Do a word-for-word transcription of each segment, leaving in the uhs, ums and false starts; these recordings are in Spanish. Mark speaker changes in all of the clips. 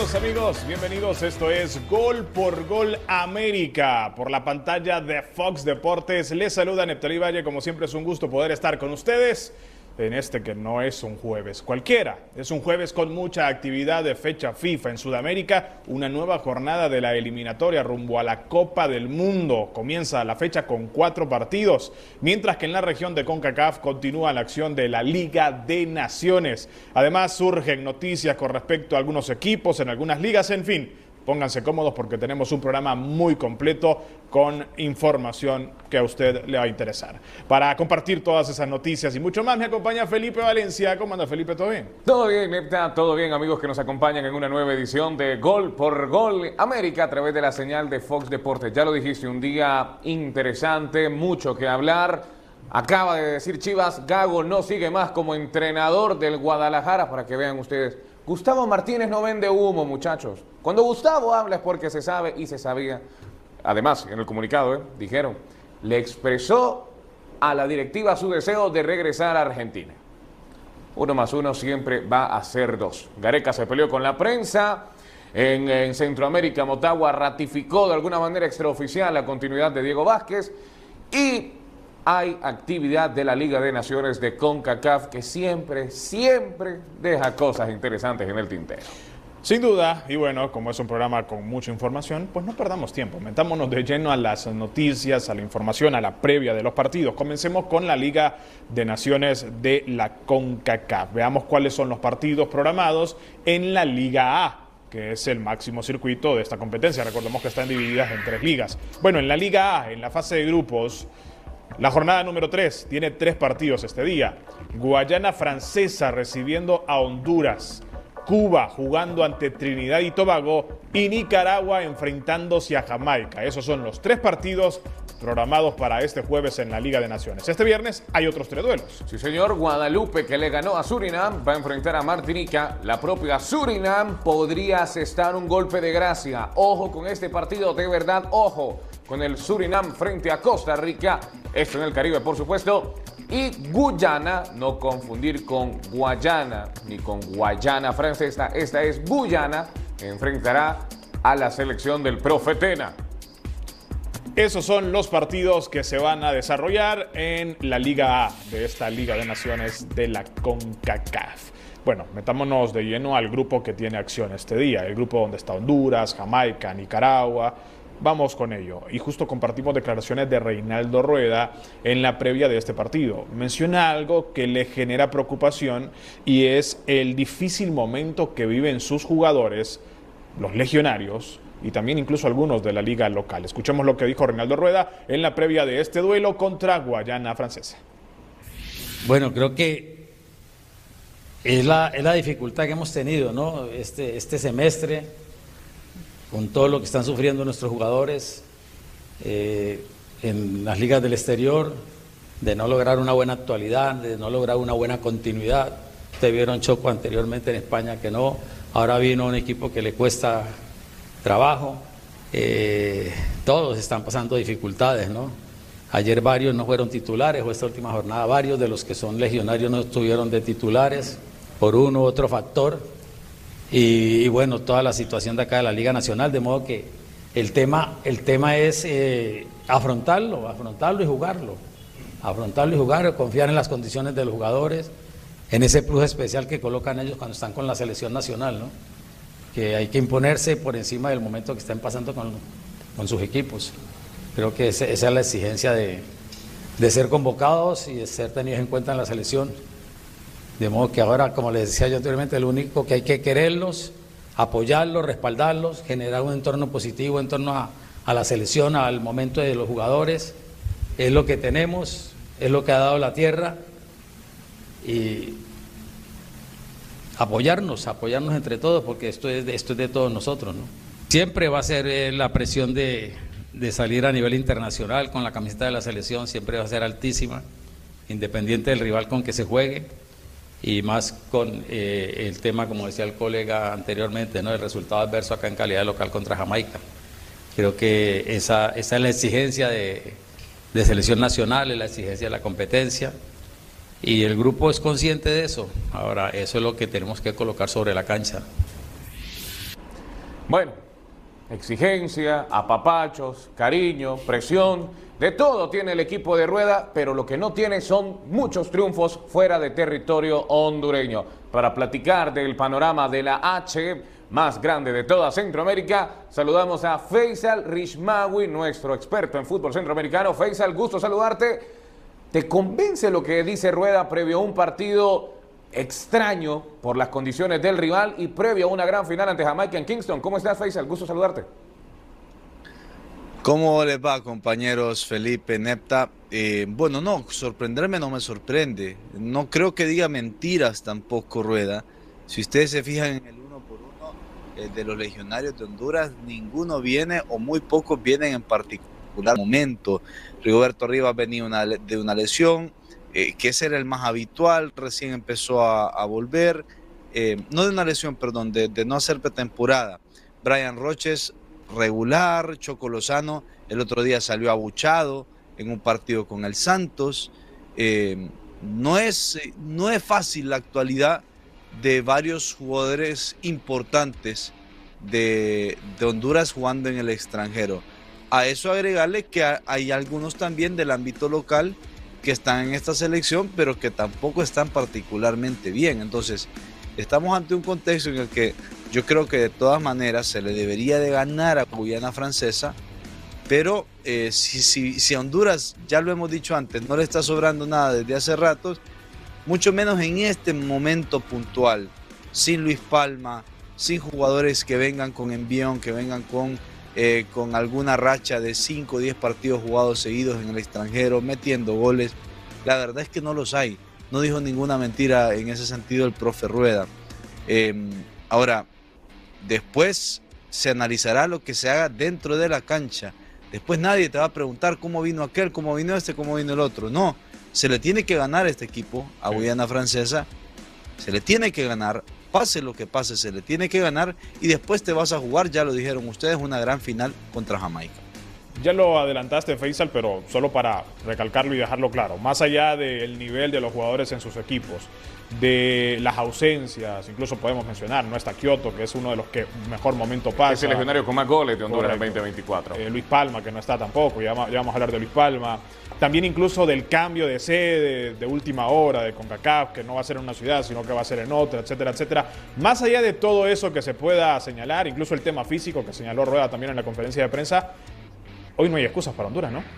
Speaker 1: Saludos amigos, bienvenidos. Esto es Gol por Gol América por la pantalla de Fox Deportes. Les saluda Neptalí Valle, como siempre es un gusto poder estar con ustedes en este que no es un jueves cualquiera. Es un jueves con mucha actividad de fecha FIFA en Sudamérica, una nueva jornada de la eliminatoria rumbo a la Copa del Mundo. Comienza la fecha con cuatro partidos, mientras que en la región de CONCACAF continúa la acción de la Liga de Naciones. Además surgen noticias con respecto a algunos equipos en algunas ligas, en fin. Pónganse cómodos porque tenemos un programa muy completo con información que a usted le va a interesar. Para compartir todas esas noticias y mucho más me acompaña Felipe Valencia. ¿Cómo anda, Felipe? ¿Todo bien?
Speaker 2: Todo bien, Nepta, todo bien, amigos que nos acompañan en una nueva edición de Gol por Gol América a través de la señal de Fox Deportes. Ya lo dijiste, un día interesante, mucho que hablar. Acaba de decir Chivas, Gago no sigue más como entrenador del Guadalajara, para que vean ustedes. Gustavo Martínez no vende humo, muchachos. Cuando Gustavo habla es porque se sabe y se sabía. Además, en el comunicado, ¿eh? dijeron, le expresó a la directiva su deseo de regresar a Argentina. Uno más uno siempre va a ser dos. Gareca se peleó con la prensa. En, en Centroamérica, Motagua ratificó de alguna manera extraoficial la continuidad de Diego Vázquez. Y hay actividad de la Liga de Naciones de CONCACAF que siempre, siempre deja cosas interesantes en el tintero.
Speaker 1: Sin duda, y bueno, como es un programa con mucha información, pues no perdamos tiempo. Metámonos de lleno a las noticias, a la información, a la previa de los partidos. Comencemos con la Liga de Naciones de la CONCACAF. Veamos cuáles son los partidos programados en la Liga A, que es el máximo circuito de esta competencia. Recordemos que están divididas en tres ligas. Bueno, en la Liga A, en la fase de grupos, la jornada número tres tiene tres partidos este día. Guayana Francesa recibiendo a Honduras. Cuba jugando ante Trinidad y Tobago. Y Nicaragua enfrentándose a Jamaica. Esos son los tres partidos programados para este jueves en la Liga de Naciones. Este viernes hay otros tres duelos.
Speaker 2: Sí, señor. Guadalupe, que le ganó a Surinam, va a enfrentar a Martinica. La propia Surinam podría asestar un golpe de gracia. Ojo con este partido, de verdad, ojo con el Surinam frente a Costa Rica. Esto en el Caribe, por supuesto. Y Guyana, no confundir con Guayana ni con Guayana Francesa. Esta es Guyana, enfrentará a la selección del profe Tena.
Speaker 1: Esos son los partidos que se van a desarrollar en la Liga A de esta Liga de Naciones de la CONCACAF. Bueno, metámonos de lleno al grupo que tiene acción este día, el grupo donde está Honduras, Jamaica, Nicaragua. Vamos con ello. Y justo compartimos declaraciones de Reinaldo Rueda en la previa de este partido. Menciona algo que le genera preocupación y es el difícil momento que viven sus jugadores, los legionarios, y también incluso algunos de la liga local. Escuchemos lo que dijo Reinaldo Rueda en la previa de este duelo contra Guayana Francesa.
Speaker 3: Bueno, creo que es la, es la dificultad que hemos tenido, ¿no? Este, este semestre, con todo lo que están sufriendo nuestros jugadores eh, en las ligas del exterior, de no lograr una buena actualidad, de no lograr una buena continuidad. Ustedes vieron Choco anteriormente en España que no, ahora vino un equipo que le cuesta trabajo, eh, todos están pasando dificultades, ¿no? Ayer varios no fueron titulares, o esta última jornada varios de los que son legionarios no estuvieron de titulares por uno u otro factor. Y, y bueno, toda la situación de acá de la Liga Nacional, de modo que el tema, el tema es eh, afrontarlo, afrontarlo y jugarlo, afrontarlo y jugarlo, confiar en las condiciones de los jugadores, en ese plus especial que colocan ellos cuando están con la selección nacional, ¿no? Que hay que imponerse por encima del momento que estén pasando con, con sus equipos. Creo que esa, esa es la exigencia de, de ser convocados y de ser tenidos en cuenta en la selección. De modo que ahora, como les decía yo anteriormente, lo único que hay que quererlos, apoyarlos, respaldarlos, generar un entorno positivo en torno a, a la selección, al momento de los jugadores. Es lo que tenemos, es lo que ha dado la tierra. Y apoyarnos, apoyarnos entre todos, porque esto es de, esto es de todos nosotros, ¿no? Siempre va a ser eh, la presión de, de salir a nivel internacional con la camiseta de la selección, siempre va a ser altísima, independiente del rival con que se juegue. Y más con eh, el tema, como decía el colega anteriormente, ¿no? El resultado adverso acá en calidad local contra Jamaica. Creo que esa, esa es la exigencia de, de selección nacional, es la exigencia de la competencia, y el grupo es consciente de eso. Ahora, eso es lo que tenemos que colocar sobre la cancha.
Speaker 2: Bueno, exigencia, apapachos, cariño, presión, de todo tiene el equipo de Rueda, pero lo que no tiene son muchos triunfos fuera de territorio hondureño. Para platicar del panorama de la H más grande de toda Centroamérica, saludamos a Faisal Rishmawi, nuestro experto en fútbol centroamericano. Faisal, gusto saludarte. ¿Te convence lo que dice Rueda previo a un partido extraño por las condiciones del rival y previo a una gran final ante Jamaica en Kingston? ¿Cómo estás, Faisal? Gusto saludarte.
Speaker 4: ¿Cómo les va, compañeros? Felipe, Nepta. Eh, bueno, no, sorprenderme no me sorprende. No creo que diga mentiras tampoco Rueda. Si ustedes se fijan en el uno por uno eh, de los legionarios de Honduras, ninguno viene o muy pocos vienen en particular momento. Rigoberto Rivas venía una, de una lesión, eh, que ese era el más habitual, recién empezó a, a volver. Eh, no de una lesión, perdón, de, de no hacer pretemporada. Brian Roches regular, Choco Lozano el otro día salió abuchado en un partido con el Santos. Eh, no, es, no es fácil la actualidad de varios jugadores importantes de, de Honduras jugando en el extranjero. A eso agregarle que hay algunos también del ámbito local que están en esta selección, pero que tampoco están particularmente bien. Entonces, estamos ante un contexto en el que yo creo que de todas maneras se le debería de ganar a Guyana Francesa, pero eh, si, si, si a Honduras, ya lo hemos dicho antes, no le está sobrando nada desde hace ratos, mucho menos en este momento puntual, sin Luis Palma, sin jugadores que vengan con envión, que vengan con, eh, con alguna racha de cinco o diez partidos jugados seguidos en el extranjero, metiendo goles, la verdad es que no los hay. No dijo ninguna mentira en ese sentido el profe Rueda. Eh, ahora, después se analizará lo que se haga dentro de la cancha. Después nadie te va a preguntar cómo vino aquel, cómo vino este, cómo vino el otro. No, se le tiene que ganar a este equipo, a Guyana Francesa. Se le tiene que ganar, pase lo que pase, se le tiene que ganar. Y después te vas a jugar, ya lo dijeron ustedes, una gran final contra Jamaica.
Speaker 1: Ya lo adelantaste, Faisal, pero solo para recalcarlo y dejarlo claro. Más allá del nivel de los jugadores en sus equipos, de las ausencias, incluso podemos mencionar, no está Kioto, que es uno de los que mejor momento pasa.
Speaker 2: Es el legionario con más goles de Honduras en
Speaker 1: Correcto.
Speaker 2: veinte veinticuatro.
Speaker 1: Eh, Luis Palma, que no está tampoco, ya, ya vamos a hablar de Luis Palma. También incluso del cambio de sede, de última hora, de CONCACAF, que no va a ser en una ciudad, sino que va a ser en otra, etcétera, etcétera. Más allá de todo eso que se pueda señalar, incluso el tema físico que señaló Rueda también en la conferencia de prensa, hoy no hay excusas para Honduras, ¿no?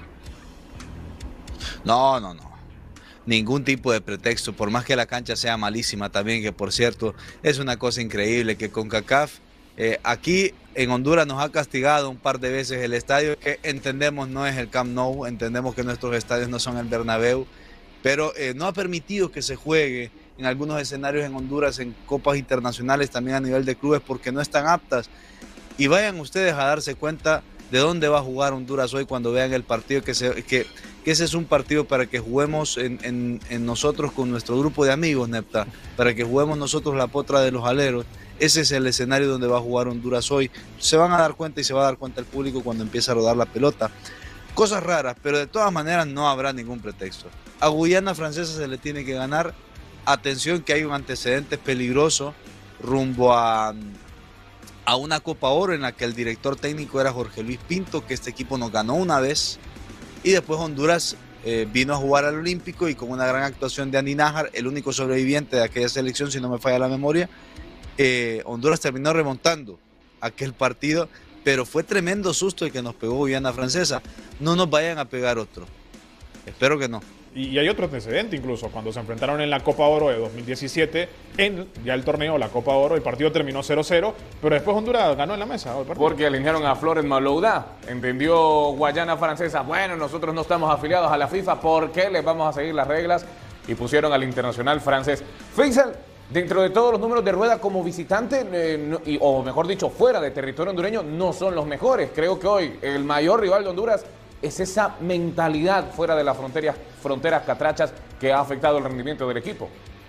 Speaker 4: No, no, no. Ningún tipo de pretexto, por más que la cancha sea malísima también, que por cierto es una cosa increíble que CONCACAF eh, aquí en Honduras nos ha castigado un par de veces el estadio, que entendemos no es el Camp Nou, entendemos que nuestros estadios no son el Bernabéu, pero eh, no ha permitido que se juegue en algunos escenarios en Honduras, en copas internacionales, también a nivel de clubes, porque no están aptas. Y vayan ustedes a darse cuenta de dónde va a jugar Honduras hoy cuando vean el partido, que, se, que, que ese es un partido para que juguemos en, en, en nosotros con nuestro grupo de amigos, Nepta, para que juguemos nosotros la potra de los aleros. Ese es el escenario donde va a jugar Honduras hoy. Se van a dar cuenta y se va a dar cuenta el público cuando empiece a rodar la pelota. Cosas raras, pero de todas maneras no habrá ningún pretexto. A Guyana Francesa se le tiene que ganar. Atención que hay un antecedente peligroso rumbo a... a una Copa Oro en la que el director técnico era Jorge Luis Pinto, que este equipo nos ganó una vez, y después Honduras eh, vino a jugar al Olímpico y con una gran actuación de Andy Nájar, el único sobreviviente de aquella selección, si no me falla la memoria, eh, Honduras terminó remontando aquel partido, pero fue tremendo susto el que nos pegó Guyana Francesa. No nos vayan a pegar otro, espero que no.
Speaker 1: Y hay otro antecedente incluso, cuando se enfrentaron en la Copa Oro de dos mil diecisiete, en ya el torneo, la Copa Oro, el partido terminó cero cero, pero después Honduras ganó en la mesa.
Speaker 2: Porque alinearon a Flores Malouda. Entendió Guyana Francesa, bueno, nosotros no estamos afiliados a la FIFA, ¿por qué les vamos a seguir las reglas? Y pusieron al internacional francés. Faisal, dentro de todos los números de Rueda como visitante, eh, no, y, o mejor dicho, fuera de territorio hondureño, no son los mejores. Creo que hoy el mayor rival de Honduras es esa mentalidad fuera de las fronteras, fronteras catrachas que ha afectado el rendimiento del equipo.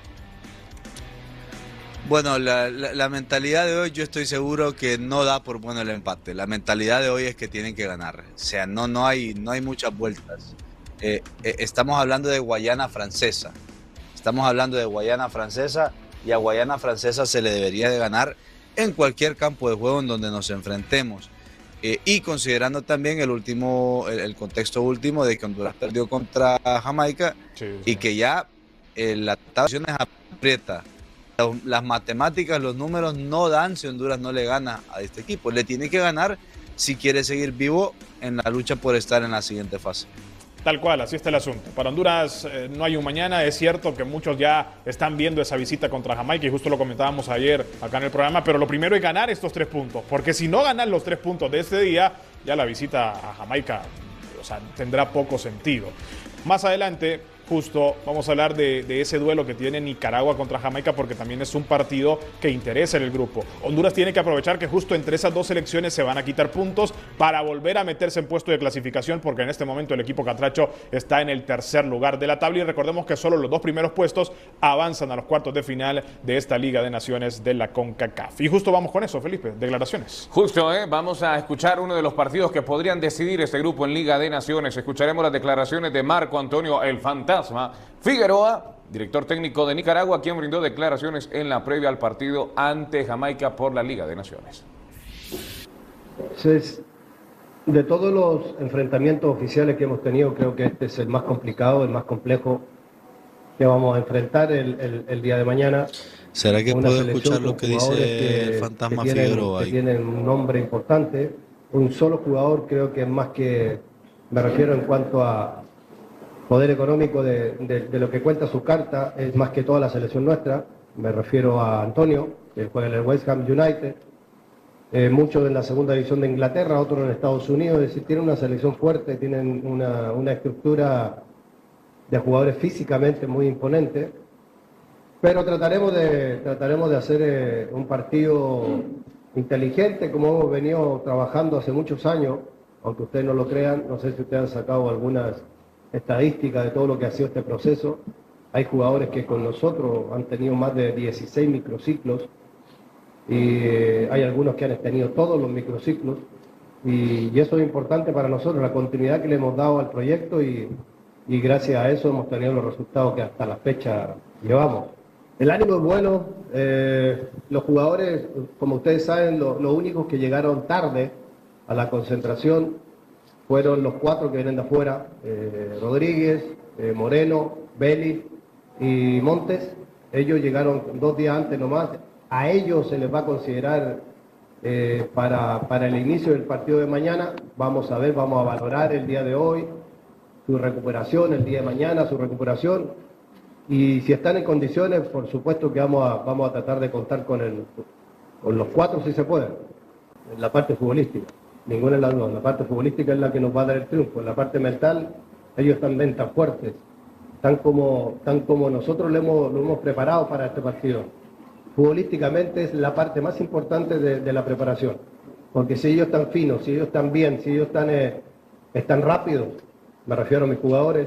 Speaker 4: Bueno, la, la, la mentalidad de hoy yo estoy seguro que no da por bueno el empate. La mentalidad de hoy es que tienen que ganar. O sea, no, no, hay, no hay muchas vueltas. Eh, eh, estamos hablando de Guyana Francesa. Estamos hablando de Guyana Francesa y a Guyana Francesa se le debería de ganar en cualquier campo de juego en donde nos enfrentemos. Eh, y considerando también el último, el, el contexto último de que Honduras perdió contra Jamaica, sí, sí. Y que ya eh, la tabla aprieta. Las matemáticas, los números no dan si Honduras no le gana a este equipo. Le tiene que ganar si quiere seguir vivo en la lucha por estar en la siguiente fase.
Speaker 1: Tal cual, así está el asunto. Para Honduras eh, no hay un mañana. Es cierto que muchos ya están viendo esa visita contra Jamaica y justo lo comentábamos ayer acá en el programa, pero lo primero es ganar estos tres puntos, porque si no ganan los tres puntos de este día, ya la visita a Jamaica, o sea, tendrá poco sentido. Más adelante, justo vamos a hablar de, de ese duelo que tiene Nicaragua contra Jamaica, porque también es un partido que interesa en el grupo. Honduras tiene que aprovechar que justo entre esas dos selecciones se van a quitar puntos para volver a meterse en puesto de clasificación, porque en este momento el equipo catracho está en el tercer lugar de la tabla y recordemos que solo los dos primeros puestos avanzan a los cuartos de final de esta Liga de Naciones de la CONCACAF. Y justo vamos con eso, Felipe, declaraciones.
Speaker 2: Justo, ¿eh? Vamos a escuchar uno de los partidos que podrían decidir este grupo en Liga de Naciones. Escucharemos las declaraciones de Marco Antonio El Fantasma Figueroa, director técnico de Nicaragua, quien brindó declaraciones en la previa al partido ante Jamaica por la Liga de Naciones.
Speaker 5: De todos los enfrentamientos oficiales que hemos tenido, creo que este es el más complicado, el más complejo que vamos a enfrentar el, el, el día de mañana.
Speaker 4: ¿Será que puedo escuchar lo que dice que, el Fantasma
Speaker 5: que tienen,
Speaker 4: Figueroa?
Speaker 5: Que tienen un nombre importante. Un solo jugador creo que es más que, me refiero en cuanto a poder económico de, de, de lo que cuenta su carta, es más que toda la selección nuestra. Me refiero a Antonio, que juega en el West Ham United, eh, muchos en la segunda división de Inglaterra, otros en Estados Unidos. Es decir, tienen una selección fuerte, tienen una, una estructura de jugadores físicamente muy imponente, pero trataremos de, trataremos de hacer eh, un partido inteligente, como hemos venido trabajando hace muchos años, aunque ustedes no lo crean. No sé si ustedes han sacado algunas estadísticas de todo lo que ha sido este proceso. Hay jugadores que con nosotros han tenido más de dieciséis microciclos y eh, hay algunos que han tenido todos los microciclos y, y eso es importante para nosotros, la continuidad que le hemos dado al proyecto y, y gracias a eso hemos tenido los resultados que hasta la fecha llevamos. El ánimo es bueno, eh, los jugadores, como ustedes saben, lo, los únicos que llegaron tarde a la concentración fueron los cuatro que vienen de afuera, eh, Rodríguez, eh, Moreno, Vélez y Montes. Ellos llegaron dos días antes nomás. A ellos se les va a considerar eh, para, para el inicio del partido de mañana. Vamos a ver, vamos a valorar el día de hoy su recuperación, el día de mañana su recuperación. Y si están en condiciones, por supuesto que vamos a, vamos a tratar de contar con, el, con los cuatro si se puede, en la parte futbolística. Ninguna es la duda. La parte futbolística es la que nos va a dar el triunfo. En la parte mental, ellos también tan fuertes, tan como, tan como nosotros lo hemos, lo hemos preparado para este partido. Futbolísticamente es la parte más importante de, de la preparación. Porque si ellos están finos, si ellos están bien, si ellos están, eh, están rápidos, me refiero a mis jugadores,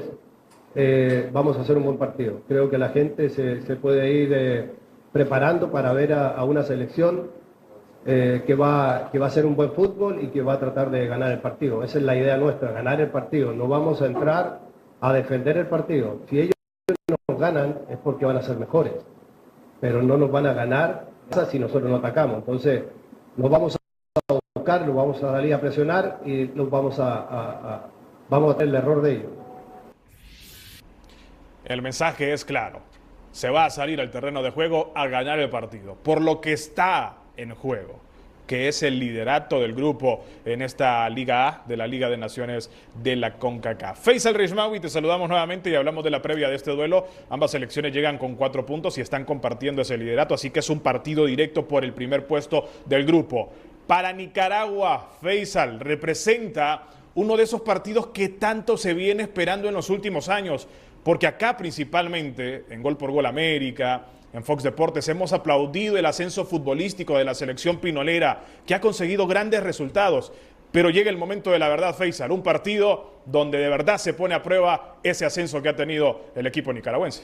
Speaker 5: eh, vamos a hacer un buen partido. Creo que la gente se, se puede ir eh, preparando para ver a, a una selección Eh, que, va, que va a ser un buen fútbol y que va a tratar de ganar el partido. Esa es la idea nuestra, ganar el partido. No vamos a entrar a defender el partido. Si ellos nos ganan es porque van a ser mejores, pero no nos van a ganar si nosotros no atacamos. Entonces, nos vamos a buscar, nos vamos a salir a presionar y nos vamos a, a, a, vamos a tener el error de ellos.
Speaker 1: El mensaje es claro. Se va a salir al terreno de juego a ganar el partido. Por lo que está en juego, que es el liderato del grupo en esta Liga A de la Liga de Naciones de la CONCACAF. Faisal Rishmawi, te saludamos nuevamente y hablamos de la previa de este duelo. Ambas selecciones llegan con cuatro puntos y están compartiendo ese liderato, así que es un partido directo por el primer puesto del grupo. Para Nicaragua, Faisal, representa uno de esos partidos que tanto se viene esperando en los últimos años, porque acá principalmente, en Gol por Gol América, en Fox Deportes, hemos aplaudido el ascenso futbolístico de la selección pinolera, que ha conseguido grandes resultados. Pero llega el momento de la verdad, Faisal, un partido donde de verdad se pone a prueba ese ascenso que ha tenido el equipo nicaragüense.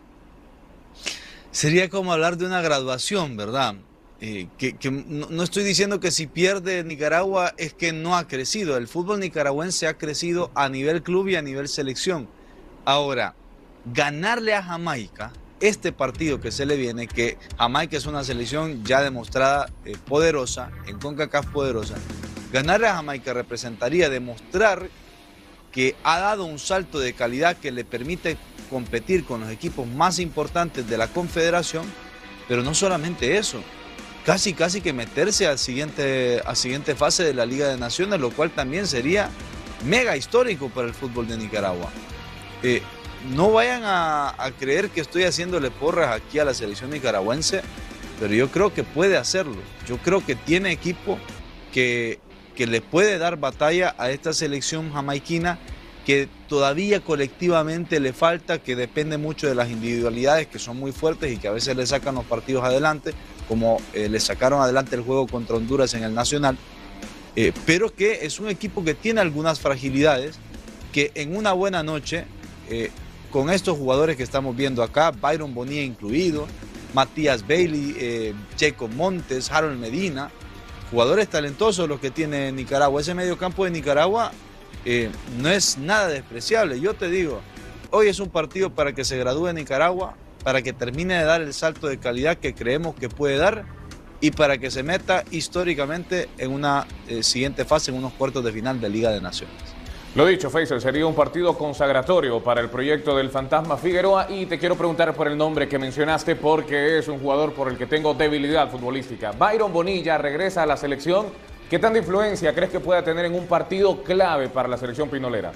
Speaker 4: Sería como hablar de una graduación, ¿verdad? Eh, que, que no, no estoy diciendo que si pierde Nicaragua es que no ha crecido. El fútbol nicaragüense ha crecido a nivel club y a nivel selección. Ahora, ganarle a Jamaica este partido que se le viene, que Jamaica es una selección ya demostrada eh, poderosa, en CONCACAF poderosa. Ganarle a Jamaica representaría demostrar que ha dado un salto de calidad que le permite competir con los equipos más importantes de la Confederación, pero no solamente eso, casi casi que meterse a siguiente, a siguiente fase de la Liga de Naciones, lo cual también sería mega histórico para el fútbol de Nicaragua. Eh, no vayan a, a creer que estoy haciéndole porras aquí a la selección nicaragüense, pero yo creo que puede hacerlo. Yo creo que tiene equipo que, que le puede dar batalla a esta selección jamaiquina, que todavía colectivamente le falta, que depende mucho de las individualidades que son muy fuertes y que a veces le sacan los partidos adelante, como eh, le sacaron adelante el juego contra Honduras en el Nacional, eh, pero que es un equipo que tiene algunas fragilidades, que en una buena noche, eh, con estos jugadores que estamos viendo acá, Byron Bonilla incluido, Matías Bailey, eh, Jacob Montes, Harold Medina, jugadores talentosos los que tiene Nicaragua. Ese mediocampo de Nicaragua eh, no es nada despreciable. Yo te digo, hoy es un partido para que se gradúe Nicaragua, para que termine de dar el salto de calidad que creemos que puede dar y para que se meta históricamente en una eh, siguiente fase, en unos cuartos de final de Liga de Naciones.
Speaker 2: Lo dicho, Faisal, sería un partido consagratorio para el proyecto del Fantasma Figueroa, y te quiero preguntar por el nombre que mencionaste porque es un jugador por el que tengo debilidad futbolística. Byron Bonilla regresa a la selección. ¿Qué tanta influencia crees que pueda tener en un partido clave para la selección pinolera?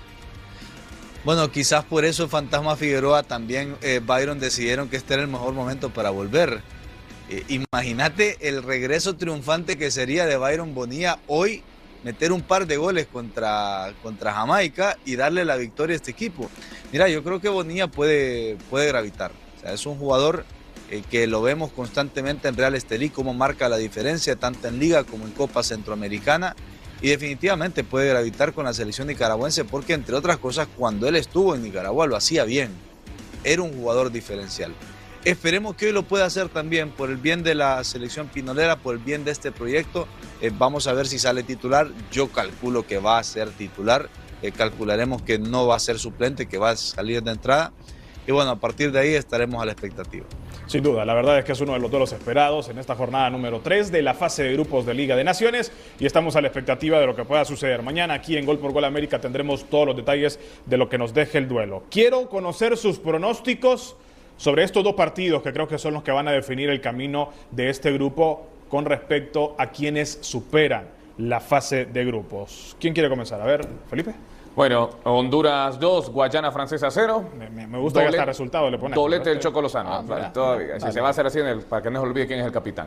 Speaker 4: Bueno, quizás por eso Fantasma Figueroa también, eh, Byron, decidieron que este era el mejor momento para volver. Eh, imagínate el regreso triunfante que sería de Byron Bonilla hoy, meter un par de goles contra, contra Jamaica y darle la victoria a este equipo. Mira, yo creo que Bonilla puede, puede gravitar. O sea, es un jugador eh, que lo vemos constantemente en Real Estelí, cómo marca la diferencia tanto en Liga como en Copa Centroamericana, y definitivamente puede gravitar con la selección nicaragüense porque, entre otras cosas, cuando él estuvo en Nicaragua lo hacía bien. Era un jugador diferencial. Esperemos que hoy lo pueda hacer también por el bien de la selección pinolera, por el bien de este proyecto. Eh, vamos a ver si sale titular. Yo calculo que va a ser titular. Eh, calcularemos que no va a ser suplente, que va a salir de entrada. Y bueno, a partir de ahí estaremos a la expectativa.
Speaker 1: Sin duda, la verdad es que es uno de los duelos esperados en esta jornada número tres de la fase de grupos de Liga de Naciones, y estamos a la expectativa de lo que pueda suceder. Mañana aquí en Gol por Gol América tendremos todos los detalles de lo que nos deje el duelo. Quiero conocer sus pronósticos sobre estos dos partidos que creo que son los que van a definir el camino de este grupo con respecto a quienes superan la fase de grupos. ¿Quién quiere comenzar? A ver, Felipe.
Speaker 2: Bueno, Honduras dos, Guayana Francesa cero.
Speaker 1: Me, me, me gusta que hasta resultado le ponen.
Speaker 2: Doblete del Choco Lozano. Ah, vale, todavía. Si se va a hacer así, en el, para que no se olvide quién es el capitán.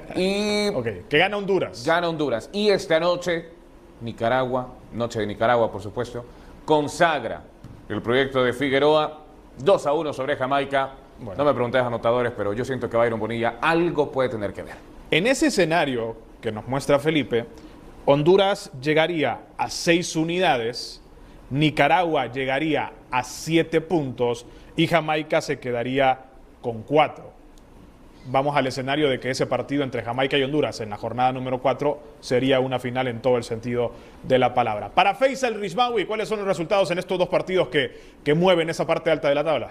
Speaker 2: Y
Speaker 1: ok, que gana Honduras.
Speaker 2: Gana Honduras. Y esta noche, Nicaragua, noche de Nicaragua, por supuesto, consagra el proyecto de Figueroa dos a uno sobre Jamaica. Bueno. No me preguntes anotadores, pero yo siento que Byron Bonilla algo puede tener que ver.
Speaker 1: En ese escenario que nos muestra Felipe, Honduras llegaría a seis unidades, Nicaragua llegaría a siete puntos y Jamaica se quedaría con cuatro. Vamos al escenario de que ese partido entre Jamaica y Honduras en la jornada número cuatro sería una final en todo el sentido de la palabra. Para Faisal Rismawi, ¿cuáles son los resultados en estos dos partidos que, que mueven esa parte alta de la tabla?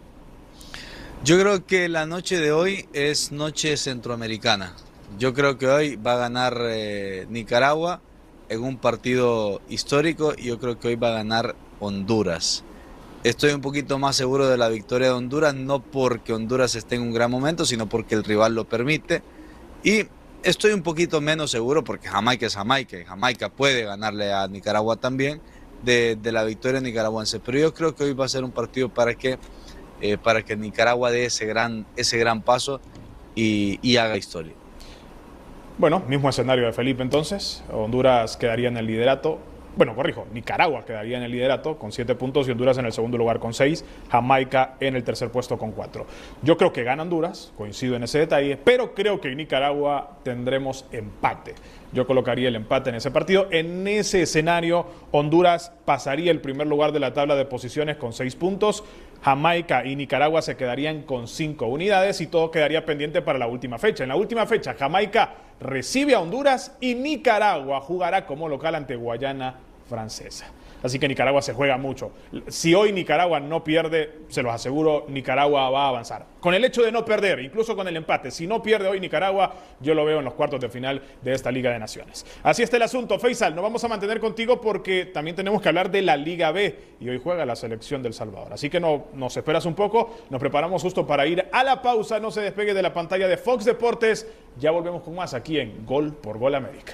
Speaker 4: Yo creo que la noche de hoy es noche centroamericana. Yo creo que hoy va a ganar eh, Nicaragua en un partido histórico, y yo creo que hoy va a ganar Honduras. Estoy un poquito más seguro de la victoria de Honduras, no porque Honduras esté en un gran momento, sino porque el rival lo permite. Y estoy un poquito menos seguro, porque Jamaica es Jamaica, y Jamaica puede ganarle a Nicaragua también, de, de la victoria nicaragüense. Pero yo creo que hoy va a ser un partido para que, eh, para que Nicaragua dé ese gran, ese gran paso y, y haga historia.
Speaker 1: Bueno, mismo escenario de Felipe entonces. Honduras quedaría en el liderato. Bueno, corrijo, Nicaragua quedaría en el liderato con siete puntos y Honduras en el segundo lugar con seis, Jamaica en el tercer puesto con cuatro. Yo creo que gana Honduras, coincido en ese detalle, pero creo que en Nicaragua tendremos empate. Yo colocaría el empate en ese partido. En ese escenario, Honduras pasaría el primer lugar de la tabla de posiciones con seis puntos, Jamaica y Nicaragua se quedarían con cinco unidades y todo quedaría pendiente para la última fecha. En la última fecha, Jamaica recibe a Honduras y Nicaragua jugará como local ante Guayana Francesa. Así que Nicaragua se juega mucho. Si hoy Nicaragua no pierde, se los aseguro, Nicaragua va a avanzar. Con el hecho de no perder, incluso con el empate, si no pierde hoy Nicaragua, yo lo veo en los cuartos de final de esta Liga de Naciones. Así está el asunto. Faisal, nos vamos a mantener contigo porque también tenemos que hablar de la Liga B y hoy juega la selección del Salvador. Así que no, nos esperas un poco, nos preparamos justo para ir a la pausa. No se despegue de la pantalla de Fox Deportes. Ya volvemos con más aquí en Gol por Gol América.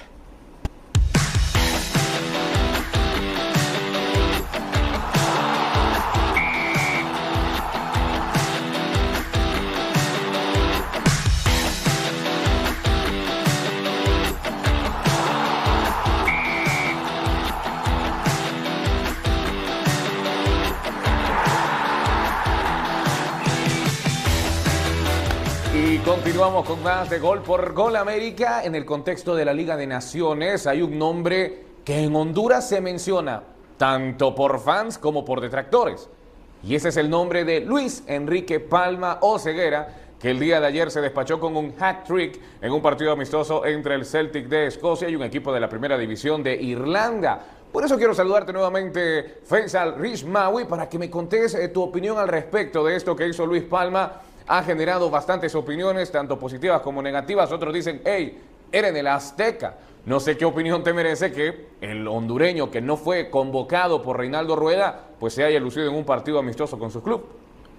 Speaker 2: Y continuamos con más de Gol por Gol América. En el contexto de la Liga de Naciones hay un nombre que en Honduras se menciona tanto por fans como por detractores. Y ese es el nombre de Luis Enrique Palma Oseguera, que el día de ayer se despachó con un hat-trick en un partido amistoso entre el Celtic de Escocia y un equipo de la primera división de Irlanda. Por eso quiero saludarte nuevamente, Faisal Rishmawi, para que me contes eh, tu opinión al respecto de esto que hizo Luis Palma. Ha generado bastantes opiniones, tanto positivas como negativas. Otros dicen, hey, era en el Azteca. No sé qué opinión te merece que el hondureño que no fue convocado por Reinaldo Rueda, pues se haya lucido en un partido amistoso con su club.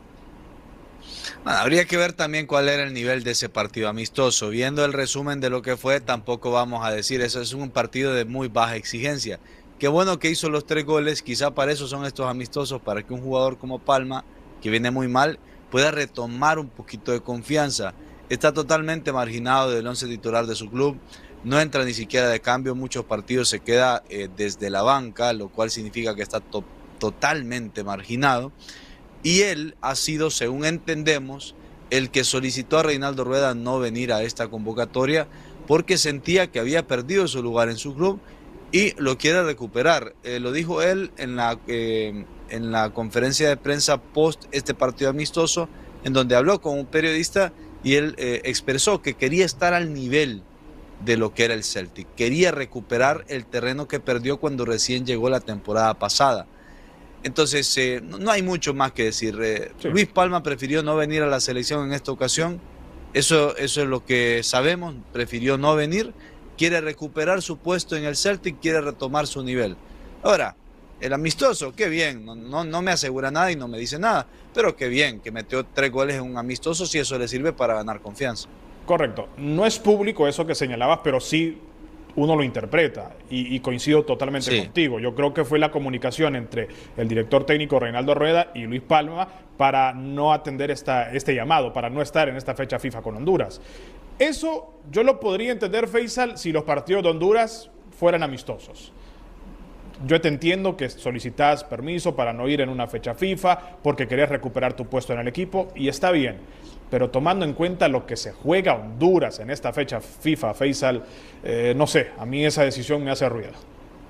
Speaker 4: Bueno, habría que ver también cuál era el nivel de ese partido amistoso. Viendo el resumen de lo que fue, tampoco vamos a decir eso. Es un partido de muy baja exigencia. Qué bueno que hizo los tres goles. Quizá para eso son estos amistosos, para que un jugador como Palma, que viene muy mal, pueda retomar un poquito de confianza. Está totalmente marginado del once titular de su club, no entra ni siquiera de cambio, muchos partidos se queda eh, desde la banca, lo cual significa que está to totalmente marginado. Y él ha sido, según entendemos, el que solicitó a Reinaldo Rueda no venir a esta convocatoria porque sentía que había perdido su lugar en su club y lo quiere recuperar. Eh, lo dijo él en la... Eh, en la conferencia de prensa post este partido amistoso, en donde habló con un periodista y él eh, expresó que quería estar al nivel de lo que era el Celtic, quería recuperar el terreno que perdió cuando recién llegó la temporada pasada. Entonces eh, no, no hay mucho más que decir. Eh, sí. Luis Palma prefirió no venir a la selección en esta ocasión, eso, eso es lo que sabemos, prefirió no venir, quiere recuperar su puesto en el Celtic, quiere retomar su nivel. Ahora, el amistoso, qué bien, no, no, no me asegura nada y no me dice nada, pero qué bien que metió tres goles en un amistoso si eso le sirve para ganar confianza.
Speaker 1: Correcto, no es público eso que señalabas, pero sí uno lo interpreta y, y coincido totalmente sí. contigo. Yo creo que fue la comunicación entre el director técnico Reinaldo Rueda y Luis Palma para no atender esta, este llamado, para no estar en esta fecha FIFA con Honduras. Eso yo lo podría entender, Faisal, si los partidos de Honduras fueran amistosos. Yo te entiendo que solicitas permiso para no ir en una fecha FIFA porque querés recuperar tu puesto en el equipo y está bien, pero tomando en cuenta lo que se juega Honduras en esta fecha FIFA, Faisal, eh, no sé, a mí esa decisión me hace ruido.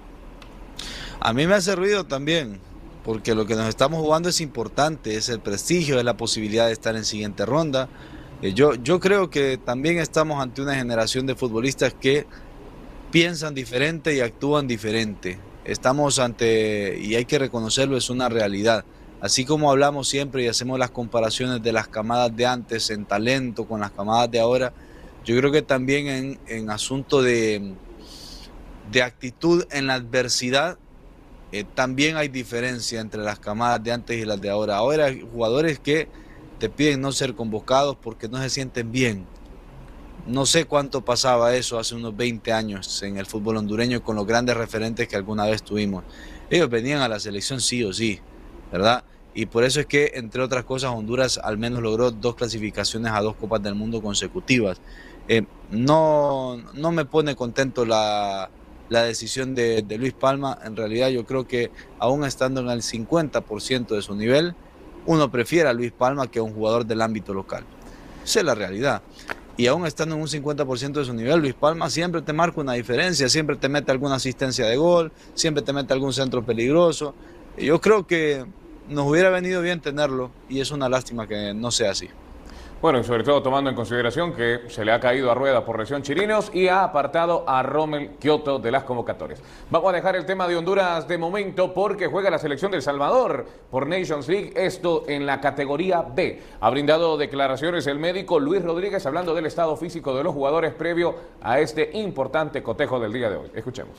Speaker 4: A mí me hace ruido también, porque lo que nos estamos jugando es importante, es el prestigio, es la posibilidad de estar en siguiente ronda. Eh, yo, yo creo que también estamos ante una generación de futbolistas que piensan diferente y actúan diferente. Estamos ante, y hay que reconocerlo, es una realidad. Así como hablamos siempre y hacemos las comparaciones de las camadas de antes en talento con las camadas de ahora, yo creo que también en, en asunto de, de actitud en la adversidad, eh, también hay diferencia entre las camadas de antes y las de ahora. Ahora hay jugadores que te piden no ser convocados porque no se sienten bien. No sé cuánto pasaba eso hace unos veinte años en el fútbol hondureño con los grandes referentes que alguna vez tuvimos. Ellos venían a la selección sí o sí, ¿verdad? Y por eso es que, entre otras cosas, Honduras al menos logró dos clasificaciones a dos Copas del Mundo consecutivas. Eh, no, no me pone contento la, la decisión de, de Luis Palma. En realidad yo creo que aún estando en el cincuenta por ciento de su nivel, uno prefiere a Luis Palma que a un jugador del ámbito local. Esa es la realidad. Y aún estando en un cincuenta por ciento de su nivel, Luis Palma siempre te marca una diferencia, siempre te mete alguna asistencia de gol, siempre te mete algún centro peligroso. Yo creo que nos hubiera venido bien tenerlo y es una lástima que no sea así.
Speaker 2: Bueno, y sobre todo tomando en consideración que se le ha caído a Rueda por lesión Chirinos y ha apartado a Rommel Kioto de las convocatorias. Vamos a dejar el tema de Honduras de momento porque juega la selección de El Salvador por Nations League, esto en la categoría B. Ha brindado declaraciones el médico Luis Rodríguez hablando del estado físico de los jugadores previo a este importante cotejo del día de hoy. Escuchemos.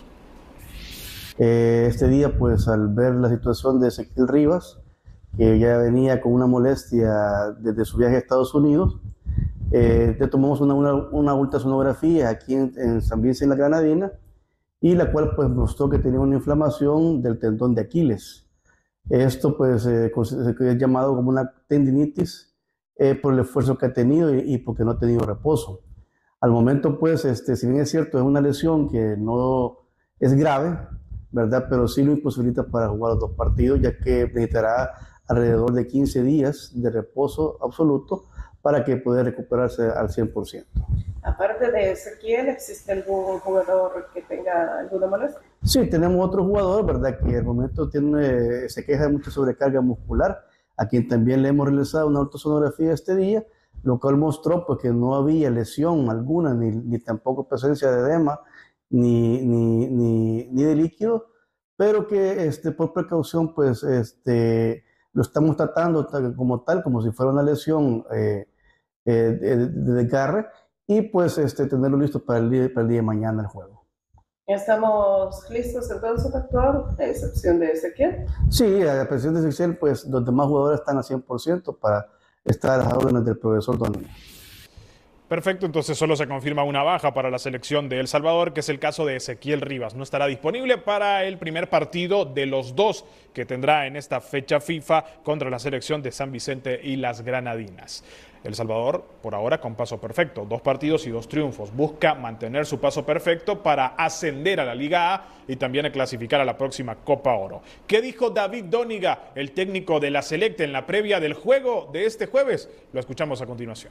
Speaker 6: Eh, este día, pues al ver la situación de Ezequiel Rivas, que ya venía con una molestia desde su viaje a Estados Unidos, eh, le tomamos una, una, una ultrasonografía aquí en, en San Vicente y la Granadina, y la cual pues mostró que tenía una inflamación del tendón de Aquiles. Esto pues eh, es llamado como una tendinitis eh, por el esfuerzo que ha tenido y, y porque no ha tenido reposo. Al momento pues, este, si bien es cierto, es una lesión que no es grave, ¿verdad? Pero sí lo imposibilita para jugar los dos partidos, ya que necesitará alrededor de quince días de reposo absoluto para que pueda recuperarse al cien por ciento.
Speaker 7: Aparte de Ezequiel, ¿existe algún jugador que tenga alguna molestia?
Speaker 6: Sí, tenemos otro jugador, ¿verdad? Que al momento tiene, se queja de mucha sobrecarga muscular, a quien también le hemos realizado una ultrasonografía este día, lo cual mostró pues, que no había lesión alguna, ni, ni tampoco presencia de edema, ni, ni, ni, ni de líquido, pero que este, por precaución, pues, este, lo estamos tratando como tal, como si fuera una lesión eh, eh, de, de desgarre, y pues este, tenerlo listo para el, día, para el día de mañana el juego.
Speaker 7: ¿Estamos listos entonces, doctor, a excepción de Ezequiel?
Speaker 6: Sí, a excepción de Ezequiel, pues los demás jugadores están al cien por ciento para estar a las órdenes del profesor Donald.
Speaker 1: Perfecto, entonces solo se confirma una baja para la selección de El Salvador, que es el caso de Ezequiel Rivas. No estará disponible para el primer partido de los dos que tendrá en esta fecha FIFA contra la selección de San Vicente y las Granadinas. El Salvador, por ahora, con paso perfecto, dos partidos y dos triunfos. Busca mantener su paso perfecto para ascender a la Liga A y también a clasificar a la próxima Copa Oro. ¿Qué dijo David Dóniga, el técnico de la Selecta, en la previa del juego de este jueves? Lo escuchamos a continuación.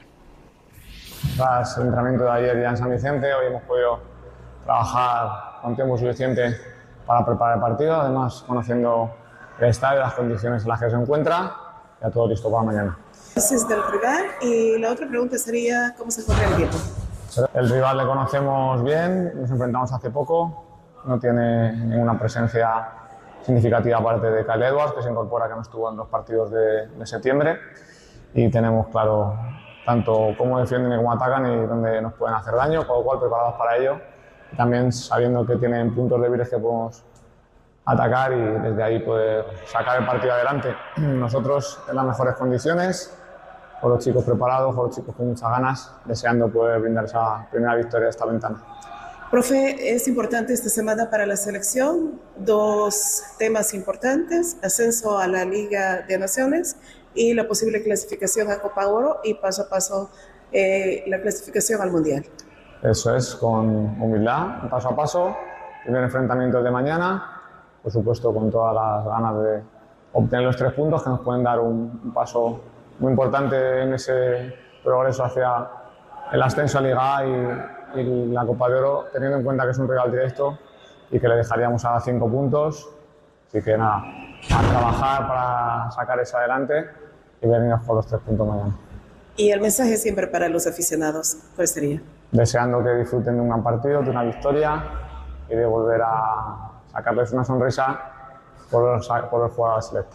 Speaker 8: Tras el entrenamiento de ayer ya en San Vicente, hoy hemos podido trabajar con tiempo suficiente para preparar el partido, además conociendo el estadio, las condiciones en las que se encuentra, ya todo listo para mañana.
Speaker 7: Es del rival, y la otra pregunta sería ¿cómo se encuentra el equipo?
Speaker 8: El rival le conocemos bien, nos enfrentamos hace poco, no tiene ninguna presencia significativa aparte de Kyle Edwards, que se incorpora, que no estuvo en los partidos de, de septiembre, y tenemos claro tanto cómo defienden y cómo atacan y dónde nos pueden hacer daño, con lo cual preparados para ello, y también sabiendo que tienen puntos débiles que podemos atacar y desde ahí poder sacar el partido adelante. Nosotros en las mejores condiciones, con los chicos preparados, con los chicos con muchas ganas, deseando poder brindar esa primera victoria de esta ventana.
Speaker 7: Profe, es importante esta semana para la selección, dos temas importantes, ascenso a la Liga de Naciones y la posible clasificación a Copa Oro y paso a paso eh, la clasificación al Mundial.
Speaker 8: Eso es, con humildad, paso a paso, primer enfrentamiento de mañana, por supuesto con todas las ganas de obtener los tres puntos que nos pueden dar un, un paso muy importante en ese progreso hacia el ascenso a Liga A y, y la Copa de Oro, teniendo en cuenta que es un rival directo y que le dejaríamos a cinco puntos. Así que nada, a trabajar para sacar eso adelante y venirnos por los tres puntos mañana.
Speaker 7: Y el mensaje siempre para los aficionados, ¿cuál sería?
Speaker 8: Deseando que disfruten de un gran partido, de una victoria y de volver a sacarles una sonrisa por, por el jugador selecta.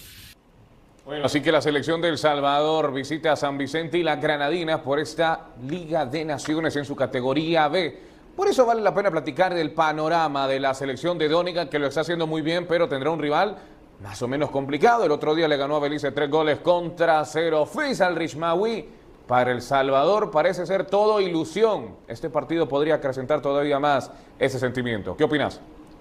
Speaker 2: Bueno, así que la selección de El Salvador visita a San Vicente y las Granadinas por esta Liga de Naciones en su categoría B. Por eso vale la pena platicar del panorama de la selección de Dóniga, que lo está haciendo muy bien, pero tendrá un rival más o menos complicado. El otro día le ganó a Belice tres goles contra cero. Faisal Rishmawi. Para El Salvador parece ser todo ilusión. Este partido podría acrecentar todavía más ese sentimiento. ¿Qué opinas?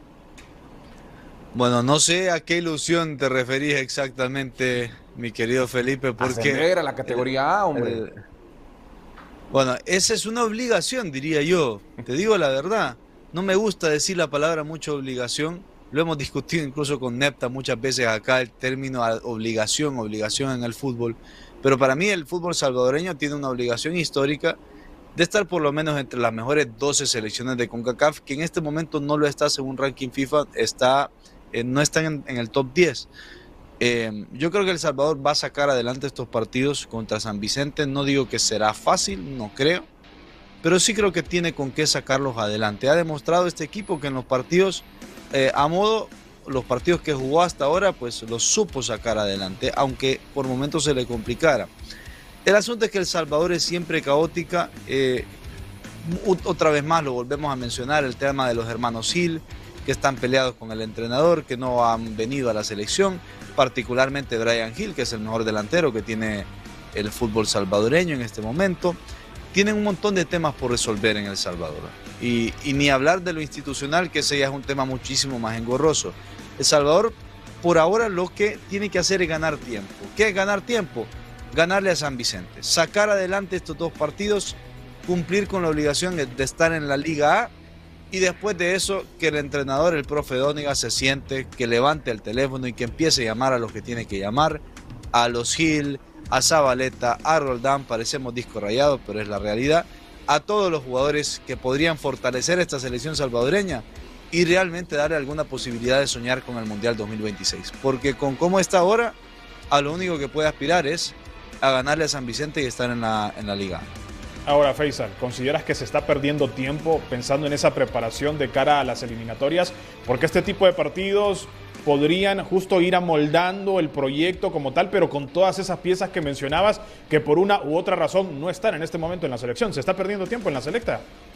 Speaker 4: Bueno, no sé a qué ilusión te referís exactamente, mi querido Felipe, porque...
Speaker 2: Ascender a la categoría A, hombre.
Speaker 4: El, bueno, esa es una obligación, diría yo. Te digo la verdad, no me gusta decir la palabra mucha obligación. Lo hemos discutido incluso con Nepta muchas veces acá, el término obligación, obligación en el fútbol. Pero para mí el fútbol salvadoreño tiene una obligación histórica de estar por lo menos entre las mejores doce selecciones de CONCACAF, que en este momento no lo está según ranking FIFA, está... Eh, no están en, en el top diez. Eh, yo creo que El Salvador va a sacar adelante estos partidos contra San Vicente. No digo que será fácil, no creo, pero sí creo que tiene con qué sacarlos adelante. Ha demostrado este equipo que en los partidos eh, a modo, los partidos que jugó hasta ahora, pues los supo sacar adelante, aunque por momentos se le complicara. El asunto es que El Salvador es siempre caótica. Eh, otra vez más lo volvemos a mencionar, el tema de los hermanos Gil, que están peleados con el entrenador, que no han venido a la selección, particularmente Brian Gil, que es el mejor delantero que tiene el fútbol salvadoreño en este momento. Tienen un montón de temas por resolver en El Salvador. Y, y ni hablar de lo institucional, que ese ya es un tema muchísimo más engorroso. El Salvador, por ahora, lo que tiene que hacer es ganar tiempo. ¿Qué es ganar tiempo? Ganarle a San Vicente, sacar adelante estos dos partidos, cumplir con la obligación de estar en la Liga A, y después de eso que el entrenador, el profe Dóniga, se siente, que levante el teléfono y que empiece a llamar a los que tiene que llamar, a los Gil, a Zabaleta, a Roldán. Parecemos disco rayado, pero es la realidad. A todos los jugadores que podrían fortalecer esta selección salvadoreña y realmente darle alguna posibilidad de soñar con el Mundial dos mil veintiséis. Porque con cómo está ahora, a lo único que puede aspirar es a ganarle a San Vicente y estar en la, en la Liga.
Speaker 1: Ahora, Faisal, ¿consideras que se está perdiendo tiempo pensando en esa preparación de cara a las eliminatorias? Porque este tipo de partidos podrían justo ir amoldando el proyecto como tal, pero con todas esas piezas que mencionabas que por una u otra razón no están en este momento en la selección. ¿Se está perdiendo tiempo en la selecta?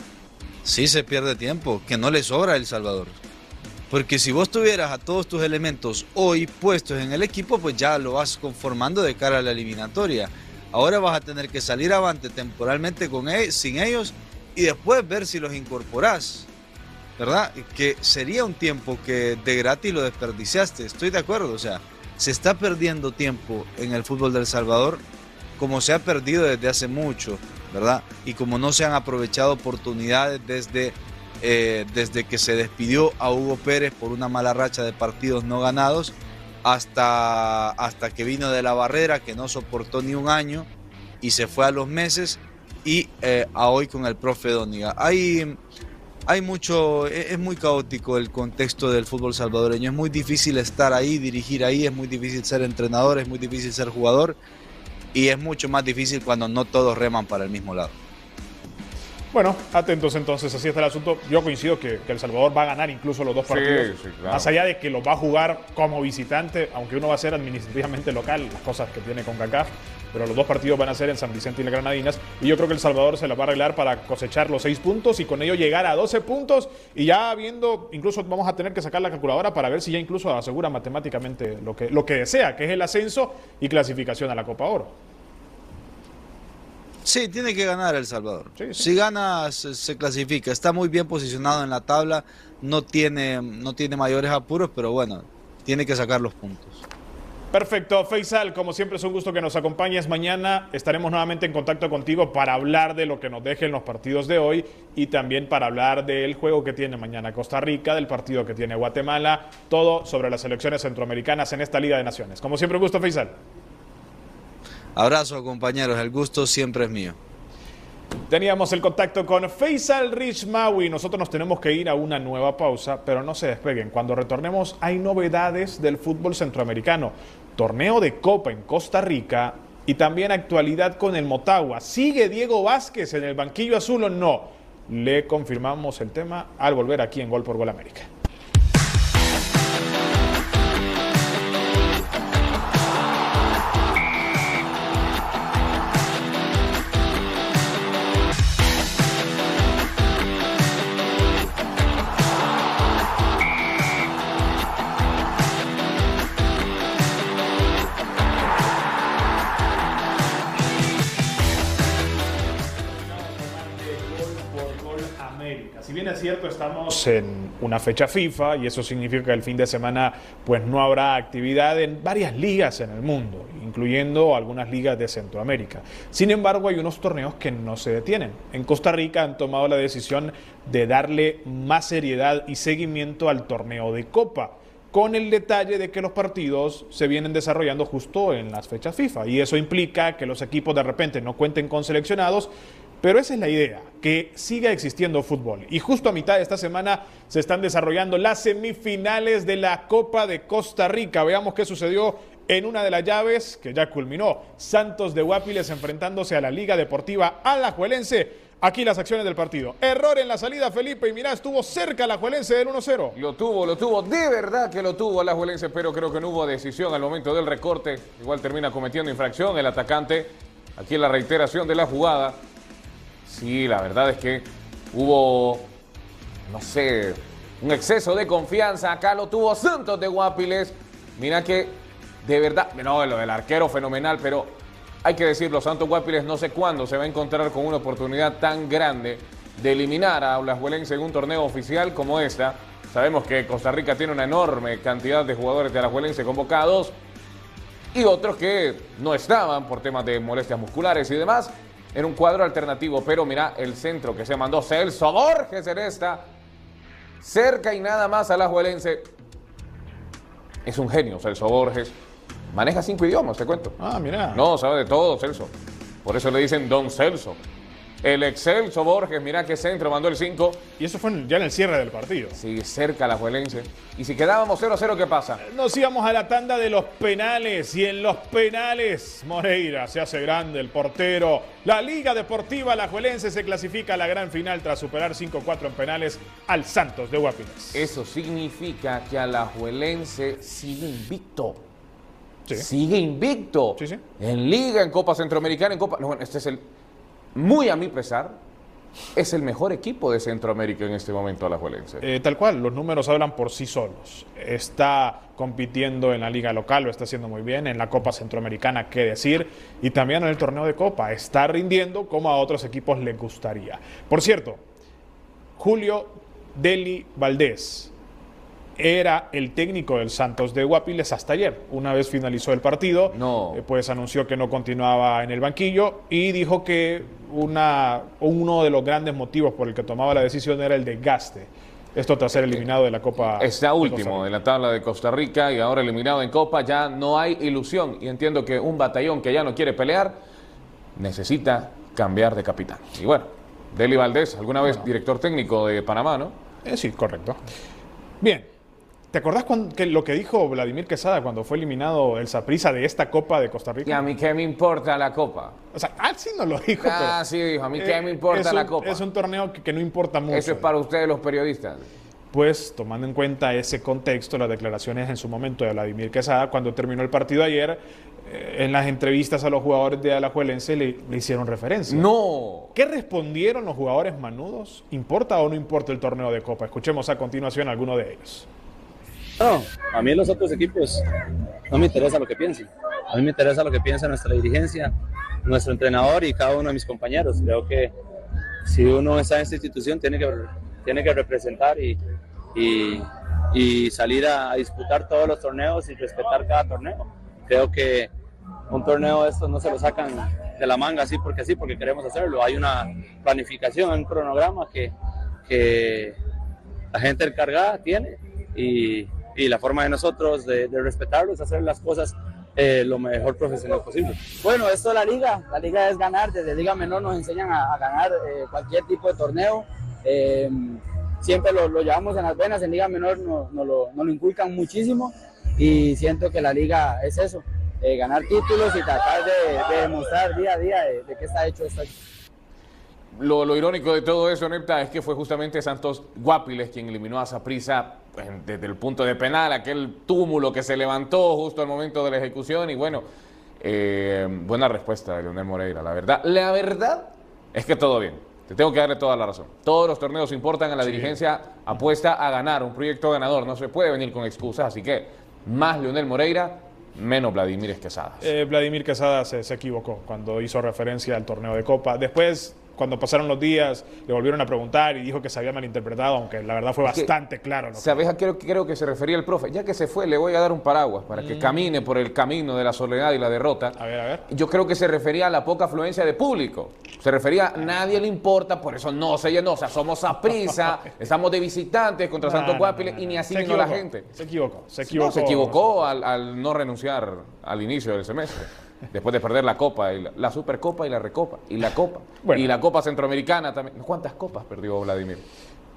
Speaker 4: Sí, se pierde tiempo, que no le sobra a El Salvador. Porque si vos tuvieras a todos tus elementos hoy puestos en el equipo, pues ya lo vas conformando de cara a la eliminatoria. Ahora vas a tener que salir avante temporalmente con él, sin ellos, y después ver si los incorporás, ¿verdad? Que sería un tiempo que de gratis lo desperdiciaste. Estoy de acuerdo, o sea, se está perdiendo tiempo en el fútbol de El Salvador como se ha perdido desde hace mucho, ¿verdad? Y como no se han aprovechado oportunidades desde, eh, desde que se despidió a Hugo Pérez por una mala racha de partidos no ganados, hasta, hasta que vino de la Barrera, que no soportó ni un año y se fue a los meses, y eh, a hoy con el profe Dóniga. Hay, hay mucho, es muy caótico el contexto del fútbol salvadoreño, es muy difícil estar ahí, dirigir ahí, es muy difícil ser entrenador, es muy difícil ser jugador, y es mucho más difícil cuando no todos reman para el mismo lado.
Speaker 1: Bueno, atentos entonces, así está el asunto. Yo coincido que, que El Salvador va a ganar incluso los dos partidos. Sí, sí, claro. Más allá de que los va a jugar como visitante, aunque uno va a ser administrativamente local, las cosas que tiene CONCACAF, pero los dos partidos van a ser en San Vicente y las Granadinas. Y yo creo que El Salvador se la va a arreglar para cosechar los seis puntos y con ello llegar a doce puntos. Y ya viendo, incluso vamos a tener que sacar la calculadora para ver si ya incluso asegura matemáticamente lo que, lo que desea, que es el ascenso y clasificación a la Copa Oro.
Speaker 4: Sí, tiene que ganar El Salvador.
Speaker 1: Sí, sí.
Speaker 4: Si gana, se, se clasifica. Está muy bien posicionado en la tabla. No tiene, no tiene mayores apuros, pero bueno, tiene que sacar los puntos.
Speaker 1: Perfecto, Faisal, como siempre es un gusto que nos acompañes. Mañana estaremos nuevamente en contacto contigo para hablar de lo que nos dejen los partidos de hoy y también para hablar del juego que tiene mañana Costa Rica, del partido que tiene Guatemala, todo sobre las selecciones centroamericanas en esta Liga de Naciones. Como siempre, un gusto, Faisal.
Speaker 4: Abrazo, compañeros, el gusto siempre es mío.
Speaker 1: Teníamos el contacto con Faisal Rishmawi. Nosotros nos tenemos que ir a una nueva pausa, pero no se despeguen. Cuando retornemos hay novedades del fútbol centroamericano. Torneo de Copa en Costa Rica y también actualidad con el Motagua. ¿Sigue Diego Vázquez en el banquillo azul o no? Le confirmamos el tema al volver aquí en Gol por Gol América. Si bien es cierto, estamos en una fecha FIFA y eso significa que el fin de semana pues no habrá actividad en varias ligas en el mundo, incluyendo algunas ligas de Centroamérica. Sin embargo, hay unos torneos que no se detienen. En Costa Rica han tomado la decisión de darle más seriedad y seguimiento al torneo de Copa, con el detalle de que los partidos se vienen desarrollando justo en las fechas FIFA y eso implica que los equipos de repente no cuenten con seleccionados. Pero esa es la idea, que siga existiendo fútbol. Y justo a mitad de esta semana se están desarrollando las semifinales de la Copa de Costa Rica. Veamos qué sucedió en una de las llaves que ya culminó. Santos de Guapiles enfrentándose a la Liga Deportiva Alajuelense. Aquí las acciones del partido. Error en la salida, Felipe, y mirá, estuvo cerca Alajuelense del uno cero.
Speaker 2: Lo tuvo, lo tuvo, de verdad que lo tuvo Alajuelense, pero creo que no hubo decisión al momento del recorte. Igual termina cometiendo infracción el atacante. Aquí en la reiteración de la jugada. Sí, la verdad es que hubo, no sé, un exceso de confianza. Acá lo tuvo Santos de Guapiles. Mira que, de verdad, no, lo del arquero fenomenal, pero hay que decirlo, Santos Guapiles no sé cuándo se va a encontrar con una oportunidad tan grande de eliminar a Alajuelense en un torneo oficial como esta. Sabemos que Costa Rica tiene una enorme cantidad de jugadores de Alajuelense convocados y otros que no estaban por temas de molestias musculares y demás. Era un cuadro alternativo, pero mira el centro que se mandó Celso Borges en esta. Cerca y nada más a Alajuelense. Es un genio Celso Borges. Maneja cinco idiomas, te cuento.
Speaker 1: Ah, mira.
Speaker 2: No, sabe de todo, Celso. Por eso le dicen Don Celso. El excelso Borges, mira qué centro, mandó el cinco.
Speaker 1: Y eso fue ya en el cierre del partido.
Speaker 2: Sí, cerca la Juelense. Y si quedábamos cero a cero, ¿qué pasa?
Speaker 1: Nos íbamos a la tanda de los penales. Y en los penales, Moreira se hace grande, el portero. La Liga Deportiva Alajuelense se clasifica a la gran final tras superar cinco cuatro en penales al Santos de Guapiles.
Speaker 2: Eso significa que Alajuelense sigue invicto.
Speaker 1: Sí.
Speaker 2: Sigue invicto.
Speaker 1: Sí, sí.
Speaker 2: En Liga, en Copa Centroamericana, en Copa... No, bueno, este es el... Muy a mi pesar, es el mejor equipo de Centroamérica en este momento, Alajuelense.
Speaker 1: Eh, tal cual, los números hablan por sí solos. Está compitiendo en la liga local, lo está haciendo muy bien, en la Copa Centroamericana, qué decir, y también en el torneo de Copa. Está rindiendo como a otros equipos les gustaría. Por cierto, Julio Deli Valdés era el técnico del Santos de Guapiles hasta ayer. Una vez finalizó el partido,
Speaker 2: no.
Speaker 1: eh, pues anunció que no continuaba en el banquillo y dijo que una, uno de los grandes motivos por el que tomaba la decisión era el desgaste. Esto tras ser eliminado de la Copa.
Speaker 2: Está último en la tabla de Costa Rica y ahora eliminado en Copa. Ya no hay ilusión y entiendo que un batallón que ya no quiere pelear necesita cambiar de capitán. Y bueno, Deli Valdés, alguna vez bueno. director técnico de Panamá, ¿no?
Speaker 1: Eh, sí, correcto. Bien. ¿Te acordás cuando, que lo que dijo Vladimir Quesada cuando fue eliminado el Saprissa de esta Copa de Costa Rica?
Speaker 2: Y a mí qué me importa la Copa.
Speaker 1: O sea, ah, sí no lo dijo.
Speaker 2: Ah,
Speaker 1: pero,
Speaker 2: sí dijo, a mí qué eh, me importa
Speaker 1: un,
Speaker 2: la Copa.
Speaker 1: Es un torneo que, que no importa mucho.
Speaker 2: Eso es para ustedes los periodistas.
Speaker 1: Pues, tomando en cuenta ese contexto, las declaraciones en su momento de Vladimir Quesada, cuando terminó el partido ayer, eh, en las entrevistas a los jugadores de Alajuelense le, le hicieron referencia.
Speaker 2: ¡No!
Speaker 1: ¿Qué respondieron los jugadores manudos? ¿Importa o no importa el torneo de Copa? Escuchemos a continuación a alguno de ellos.
Speaker 9: No, a mí los otros equipos no me interesa lo que piensen. A mí me interesa lo que piensa nuestra dirigencia, nuestro entrenador y cada uno de mis compañeros. Creo que si uno está en esta institución tiene que, tiene que representar y, y, y salir a, a disputar todos los torneos y respetar cada torneo. Creo que un torneo de estos no se lo sacan de la manga así porque sí, porque queremos hacerlo. Hay una planificación, un cronograma que, que la gente encargada tiene y y la forma de nosotros de, de respetarlo es hacer las cosas eh, lo mejor profesional posible.
Speaker 10: Bueno, esto es la liga, la liga es ganar, desde Liga Menor nos enseñan a, a ganar eh, cualquier tipo de torneo, eh, siempre lo, lo llevamos en las venas, en Liga Menor nos no lo, no lo inculcan muchísimo y siento que la liga es eso, eh, ganar títulos y tratar de, de demostrar día a día de, de qué está hecho esto.
Speaker 2: Lo, lo irónico de todo eso, Nepta, es que fue justamente Santos Guapiles quien eliminó a Saprissa pues, desde el punto de penal, aquel túmulo que se levantó justo al momento de la ejecución. Y bueno, eh, buena respuesta de Leonel Moreira, la verdad. La verdad es que todo bien, te tengo que darle toda la razón. Todos los torneos importan, a la sí. dirigencia apuesta a ganar, un proyecto ganador, no se puede venir con excusas, así que más Leonel Moreira, menos Vladimir Quesada.
Speaker 1: Eh, Vladimir Quesada se, se equivocó cuando hizo referencia al torneo de Copa. Después, cuando pasaron los días, le volvieron a preguntar y dijo que se había malinterpretado, aunque la verdad fue bastante claro. ¿No?
Speaker 2: ¿Sabes a qué creo que se refería el profe? Ya que se fue, le voy a dar un paraguas para que mm. camine por el camino de la soledad y la derrota.
Speaker 1: A ver, a ver.
Speaker 2: Yo creo que se refería a la poca afluencia de público. Se refería a nadie le importa, por eso no se llenó. O sea, somos Saprissa, estamos de visitantes contra no, Santos Guapiles no, no, no. y ni así vino la gente.
Speaker 1: Se equivocó, se equivocó.
Speaker 2: No, se equivocó al, al no renunciar al inicio del semestre. Después de perder la Copa, y la, la Supercopa y la Recopa, y la Copa, bueno. y la Copa Centroamericana también. ¿Cuántas copas perdió Vladimir?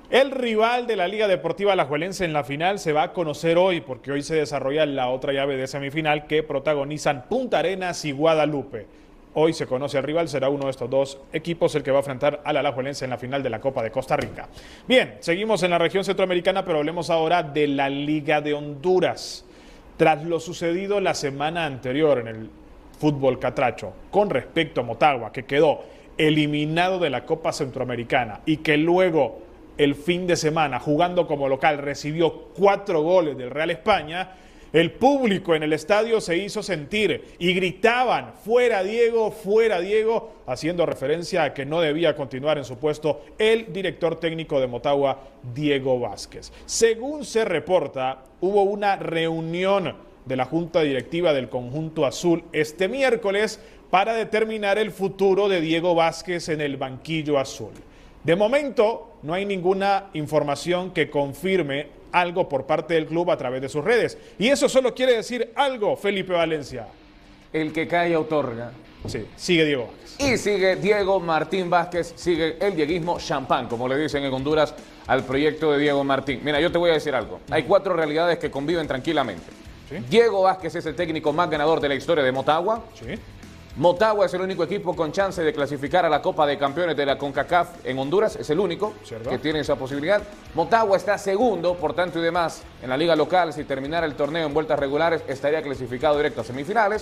Speaker 1: El rival de la Liga Deportiva Alajuelense en la final se va a conocer hoy, porque hoy se desarrolla la otra llave de semifinal que protagonizan Punta Arenas y Guadalupe. Hoy se conoce al rival, será uno de estos dos equipos el que va a enfrentar al Alajuelense en la final de la Copa de Costa Rica. Bien, seguimos en la región centroamericana, pero hablemos ahora de la Liga de Honduras. Tras lo sucedido la semana anterior en el fútbol catracho con respecto a Motagua, que quedó eliminado de la Copa Centroamericana y que luego el fin de semana, jugando como local, recibió cuatro goles del Real España, el público en el estadio se hizo sentir y gritaban, fuera Diego, fuera Diego, haciendo referencia a que no debía continuar en su puesto el director técnico de Motagua, Diego Vázquez. Según se reporta, hubo una reunión de la Junta Directiva del conjunto azul este miércoles para determinar el futuro de Diego Vázquez en el banquillo azul. De momento, no hay ninguna información que confirme algo por parte del club a través de sus redes. Y eso solo quiere decir algo, Felipe Valencia.
Speaker 2: El que cae otorga.
Speaker 1: Sí, sigue Diego Vázquez.
Speaker 2: Y sigue Diego Martín Vázquez, sigue el dieguismo champán, como le dicen en Honduras al proyecto de Diego Martín. Mira, yo te voy a decir algo. Hay cuatro realidades que conviven tranquilamente. ¿Sí? Diego Vázquez es el técnico más ganador de la historia de Motagua.
Speaker 1: Sí.
Speaker 2: Motagua es el único equipo con chance de clasificar a la Copa de Campeones de la CONCACAF en Honduras, es el único ¿Cierto? que tiene esa posibilidad. Motagua está segundo, por tanto y demás, en la liga local. Si terminara el torneo en vueltas regulares, estaría clasificado directo a semifinales.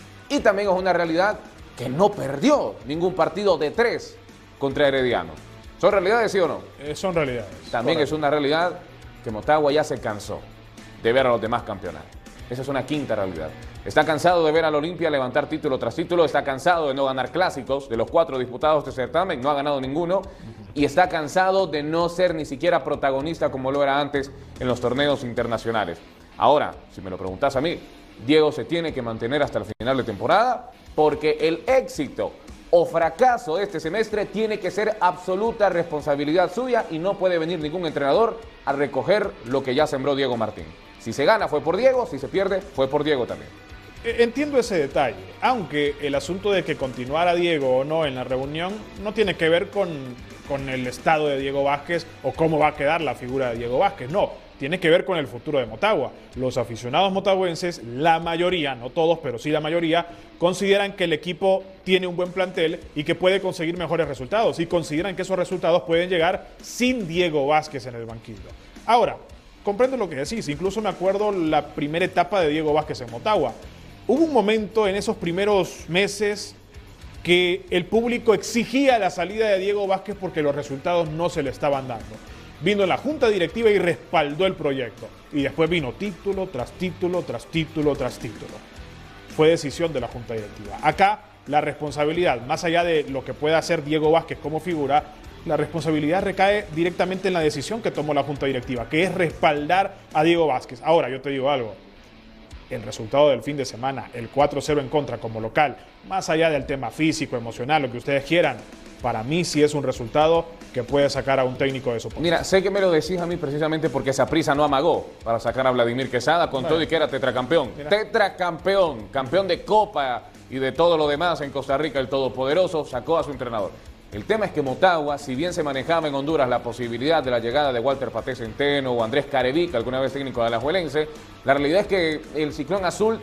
Speaker 2: Y también es una realidad que no perdió ningún partido de tres contra Herediano. ¿Son realidades, sí o no?
Speaker 1: Eh, son realidades.
Speaker 2: También Correcto. Es una realidad que Motagua ya se cansó de ver a los demás campeonar. Esa es una quinta realidad. Está cansado de ver al Olimpia levantar título tras título, está cansado de no ganar clásicos, de los cuatro disputados de certamen, no ha ganado ninguno, y está cansado de no ser ni siquiera protagonista como lo era antes en los torneos internacionales. Ahora, si me lo preguntas a mí, Diego se tiene que mantener hasta el final de temporada, porque el éxito o fracaso de este semestre tiene que ser absoluta responsabilidad suya y no puede venir ningún entrenador a recoger lo que ya sembró Diego Martín. Si se gana fue por Diego, si se pierde fue por Diego también.
Speaker 1: Entiendo ese detalle, aunque el asunto de que continuara Diego o no en la reunión no tiene que ver con, con el estado de Diego Vázquez o cómo va a quedar la figura de Diego Vázquez, no, tiene que ver con el futuro de Motagua. Los aficionados motagüenses, la mayoría, no todos, pero sí la mayoría, consideran que el equipo tiene un buen plantel y que puede conseguir mejores resultados, y consideran que esos resultados pueden llegar sin Diego Vázquez en el banquillo. Ahora, comprendo lo que decís, incluso me acuerdo la primera etapa de Diego Vázquez en Motagua. Hubo un momento en esos primeros meses que el público exigía la salida de Diego Vázquez porque los resultados no se le estaban dando. Vino la junta directiva y respaldó el proyecto. Y después vino título tras título, tras título, tras título. Fue decisión de la junta directiva. Acá la responsabilidad, más allá de lo que pueda hacer Diego Vázquez como figura, la responsabilidad recae directamente en la decisión que tomó la junta directiva, que es respaldar a Diego Vázquez. Ahora, yo te digo algo. El resultado del fin de semana, el cuatro cero en contra como local, más allá del tema físico, emocional, lo que ustedes quieran, para mí sí es un resultado que puede sacar a un técnico de su puesto.
Speaker 2: Mira, sé que me lo decís a mí precisamente porque Saprissa no amagó para sacar a Vladimir Quesada con bueno, todo y que era tetracampeón. Mira. Tetracampeón, campeón de Copa y de todo lo demás en Costa Rica, el todopoderoso, sacó a su entrenador. El tema es que Motagua, si bien se manejaba en Honduras la posibilidad de la llegada de Walter Paté Centeno o Andrés Carevica, alguna vez técnico de Alajuelense, la realidad es que el Ciclón Azul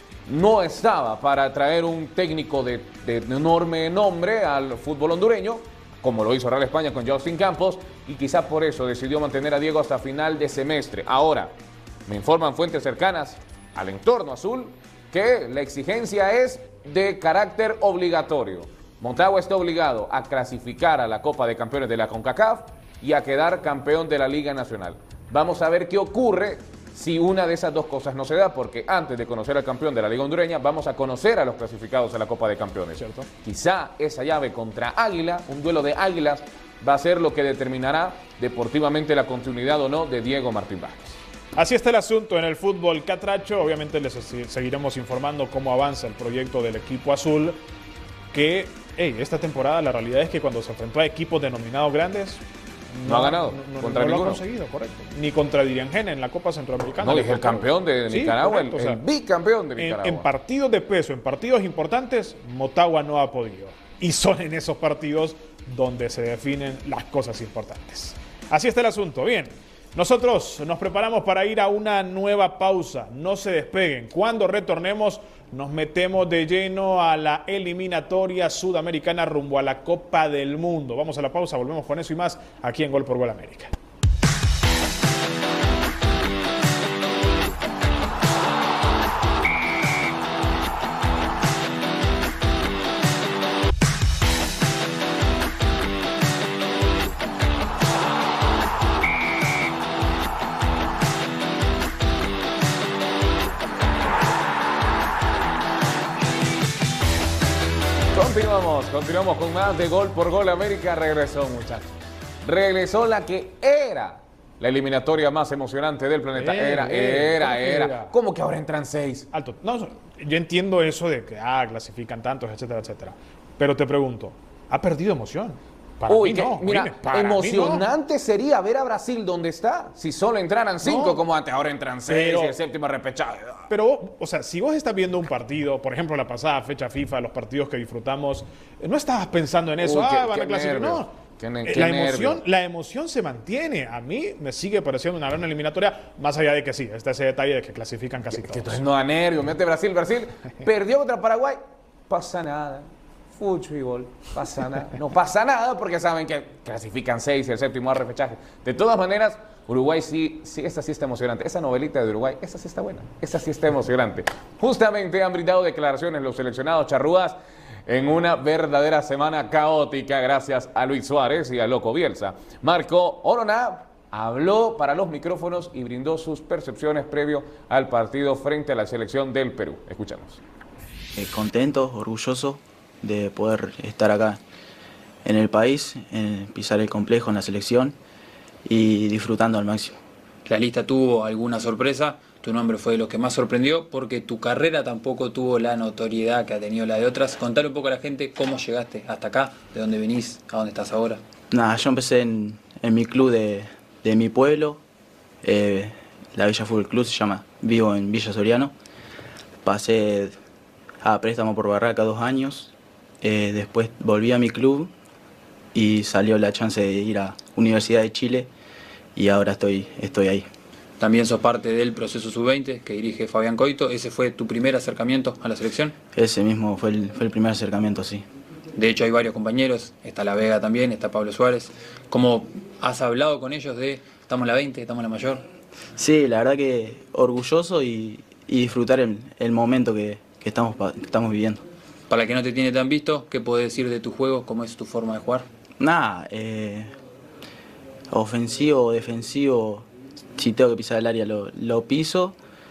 Speaker 2: no estaba para traer un técnico de, de enorme nombre al fútbol hondureño, como lo hizo Real España con Justin Campos, y quizá por eso decidió mantener a Diego hasta final de semestre. Ahora, me informan fuentes cercanas al entorno azul que la exigencia es de carácter obligatorio. Motagua está obligado a clasificar a la Copa de Campeones de la CONCACAF y a quedar campeón de la Liga Nacional. Vamos a ver qué ocurre si una de esas dos cosas no se da, porque antes de conocer al campeón de la Liga Hondureña, vamos a conocer a los clasificados a la Copa de Campeones. ¿Cierto? Quizá esa llave contra Águila, un duelo de águilas, va a ser lo que determinará deportivamente la continuidad o no de Diego Martín Vázquez.
Speaker 1: Así está el asunto en el fútbol catracho. Obviamente les seguiremos informando cómo avanza el proyecto del equipo azul, que hey, esta temporada la realidad es que cuando se enfrentó a equipos denominados grandes,
Speaker 2: no, no ha ganado
Speaker 1: no,
Speaker 2: contra
Speaker 1: no
Speaker 2: ninguno.
Speaker 1: lo ha conseguido, correcto. Ni contra Diriangena en la Copa Centroamericana.
Speaker 2: No, dije el campeón de Nicaragua, sí, correcto, el, o sea, el bicampeón de Nicaragua.
Speaker 1: En, en partidos de peso, en partidos importantes, Motagua no ha podido. Y son en esos partidos donde se definen las cosas importantes. así está el asunto. Bien, nosotros nos preparamos para ir a una nueva pausa. No se despeguen. Cuando retornemos, nos metemos de lleno a la eliminatoria sudamericana rumbo a la Copa del Mundo. Vamos a la pausa, volvemos con eso y más aquí en Gol por Gol América.
Speaker 2: Continuamos, continuamos con más de Gol por Gol América. Regresó, muchachos. Regresó la que era la eliminatoria más emocionante del planeta. Era, era, era. era. ¿Cómo que ahora entran seis?
Speaker 1: Alto. No, yo entiendo eso de que ah, clasifican tantos, etcétera, etcétera. Pero te pregunto, ¿ha perdido emoción? Para
Speaker 2: Uy,
Speaker 1: mí
Speaker 2: que,
Speaker 1: no.
Speaker 2: mira,
Speaker 1: Mire, para
Speaker 2: emocionante
Speaker 1: mí no.
Speaker 2: sería ver a Brasil donde está. Si solo entraran cinco, no. como antes, ahora entran seis pero, y el séptimo repechaje.
Speaker 1: Pero, o sea, si vos estás viendo un partido, por ejemplo, la pasada fecha FIFA, los partidos que disfrutamos, no estabas pensando en eso,
Speaker 2: Uy,
Speaker 1: ah,
Speaker 2: qué,
Speaker 1: van
Speaker 2: qué
Speaker 1: a clasificar. No,
Speaker 2: qué,
Speaker 1: eh,
Speaker 2: qué
Speaker 1: la, emoción, la emoción se mantiene. A mí me sigue pareciendo una gran eliminatoria, más allá de que sí, está ese detalle de que clasifican casi
Speaker 2: que,
Speaker 1: todos.
Speaker 2: Que entonces no da nervio, mete Brasil, Brasil, perdió contra Paraguay, pasa nada. Fucho y gol, pasa nada. No pasa nada porque saben que clasifican seis y el séptimo a repechaje. De todas maneras, Uruguay sí, sí, esa sí está emocionante. Esa novelita de Uruguay, esa sí está buena. Esa sí está emocionante. Justamente han brindado declaraciones los seleccionados charrúas en una verdadera semana caótica gracias a Luis Suárez y a Loco Bielsa. Marco Oroná habló para los micrófonos y brindó sus percepciones previo al partido frente a la selección del Perú. Escuchamos.
Speaker 11: Eh, contento, orgulloso de poder estar acá en el país, en pisar el complejo en la selección y disfrutando al máximo.
Speaker 12: La lista tuvo alguna sorpresa, tu nombre fue de los que más sorprendió porque tu carrera tampoco tuvo la notoriedad que ha tenido la de otras. Contale un poco a la gente cómo llegaste hasta acá, de dónde venís, a dónde estás ahora.
Speaker 11: Nada, yo empecé en, en mi club de, de mi pueblo, eh, la Villa Fútbol Club se llama, vivo en Villa Soriano. Pasé a préstamo por Barraca dos años. Eh, después volví a mi club y salió la chance de ir a Universidad de Chile y ahora estoy, estoy ahí.
Speaker 12: También sos parte del proceso sub veinte que dirige Fabián Coito. ¿Ese fue tu primer acercamiento a la selección?
Speaker 11: Ese mismo fue el, fue el primer acercamiento, sí.
Speaker 12: De hecho hay varios compañeros, está La Vega también, está Pablo Suárez. ¿Cómo has hablado con ellos de estamos en la veinte, estamos en la mayor?
Speaker 11: Sí, la verdad que orgulloso y, y disfrutar el, el momento que, que, estamos, que estamos viviendo.
Speaker 12: Para el que no te tiene tan visto, ¿qué puedes decir de tu juego? ¿Cómo es tu forma de jugar?
Speaker 11: Nada, eh, ofensivo o defensivo, si tengo que pisar el área lo, lo piso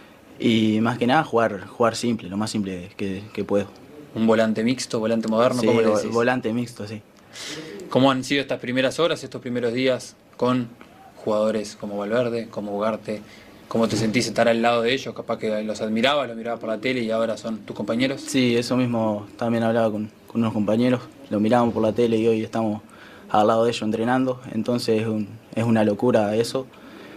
Speaker 11: y más que nada jugar, jugar simple, lo más simple que, que puedo.
Speaker 12: ¿Un volante mixto, volante moderno?
Speaker 11: Sí,
Speaker 12: ¿cómo le decís?
Speaker 11: Volante mixto, sí.
Speaker 12: ¿Cómo han sido estas primeras horas, estos primeros días con jugadores como Valverde, como Ugarte? ¿Cómo te sentís estar al lado de ellos? Capaz que los admirabas, los mirabas por la tele y ahora son tus compañeros.
Speaker 11: Sí, eso mismo también hablaba con, con unos compañeros. Lo mirábamos por la tele y hoy estamos al lado de ellos entrenando. Entonces es, un, es una locura eso.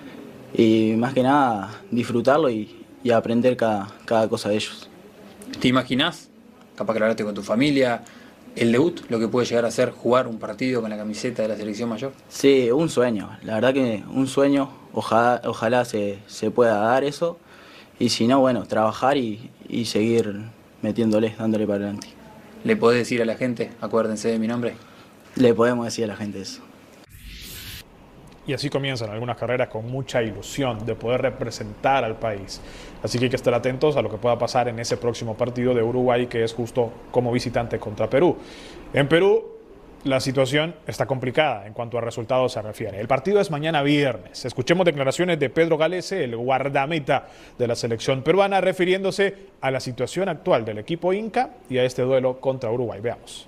Speaker 11: Y más que nada disfrutarlo y, y aprender cada, cada cosa de ellos.
Speaker 12: ¿Te imaginás? Capaz que lo hablaste con tu familia. ¿El debut, lo que puede llegar a ser jugar un partido con la camiseta de la selección mayor?
Speaker 11: Sí, un sueño. La verdad que un sueño. Ojalá, ojalá se, se pueda dar eso. Y si no, bueno, trabajar y, y seguir metiéndole, dándole para adelante.
Speaker 12: ¿Le podés decir a la gente, acuérdense de mi nombre?
Speaker 11: Le podemos decir a la gente eso.
Speaker 1: Y así comienzan algunas carreras con mucha ilusión de poder representar al país. Así que hay que estar atentos a lo que pueda pasar en ese próximo partido de Uruguay, que es justo como visitante contra Perú. En Perú, la situación está complicada en cuanto a resultados se refiere. El partido es mañana viernes. Escuchemos declaraciones de Pedro Galese, el guardameta de la selección peruana, refiriéndose a la situación actual del equipo Inca y a este duelo contra Uruguay. Veamos.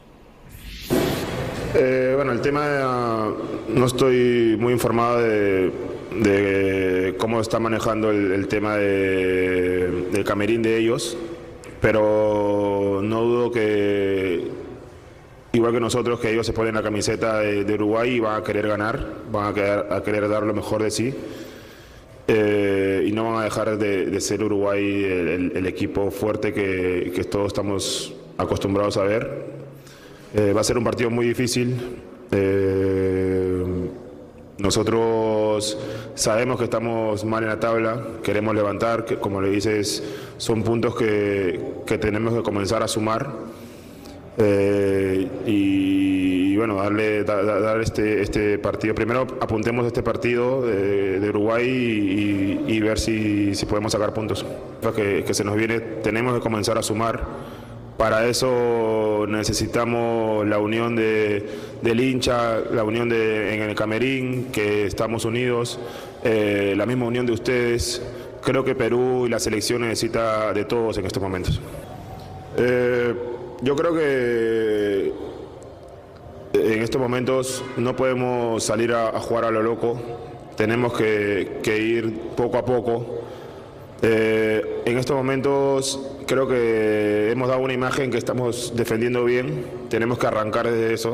Speaker 13: Eh, bueno, el tema, de, no estoy muy informado de, de cómo está manejando el, el tema de, del camerín de ellos, pero no dudo que, igual que nosotros, que ellos se ponen la camiseta de, de Uruguay y van a querer ganar, van a querer, a querer dar lo mejor de sí, eh, y no van a dejar de, de ser Uruguay el, el, el equipo fuerte que, que todos estamos acostumbrados a ver. Eh, va a ser un partido muy difícil. Eh, Nosotros sabemos que estamos mal en la tabla, queremos levantar, que como le dices, son puntos que, que tenemos que comenzar a sumar. Eh, y, y bueno, darle da, dar este, este partido. Primero apuntemos este partido de, de Uruguay y, y ver si, si podemos sacar puntos. Que, que se nos viene, tenemos que comenzar a sumar. Para eso necesitamos la unión de, del hincha, la unión de, en el camerín, que estamos unidos, eh, la misma unión de ustedes. Creo que Perú y la selección necesita de todos en estos momentos. Eh, Yo creo que en estos momentos no podemos salir a, a jugar a lo loco, tenemos que, que ir poco a poco. Eh, en estos momentos creo que hemos dado una imagen que estamos defendiendo bien, tenemos que arrancar desde eso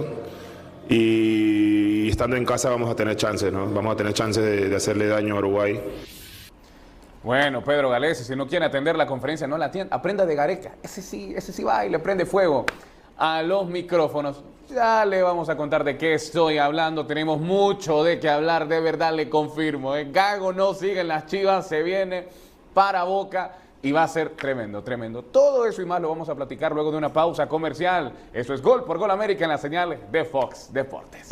Speaker 13: y, y estando en casa vamos a tener chances, ¿no? Vamos a tener chances de, de hacerle daño a Uruguay.
Speaker 2: Bueno, Pedro Galese, si no quiere atender la conferencia, no la atienda. Aprenda de Gareca. Ese sí, ese sí va y le prende fuego a los micrófonos. Ya le vamos a contar de qué estoy hablando. Tenemos mucho de qué hablar, de verdad le confirmo. ¿eh? Gago no sigue en las Chivas, se viene para Boca y va a ser tremendo, tremendo. Todo eso y más lo vamos a platicar luego de una pausa comercial. Eso es Gol por Gol América en la señal de Fox Deportes.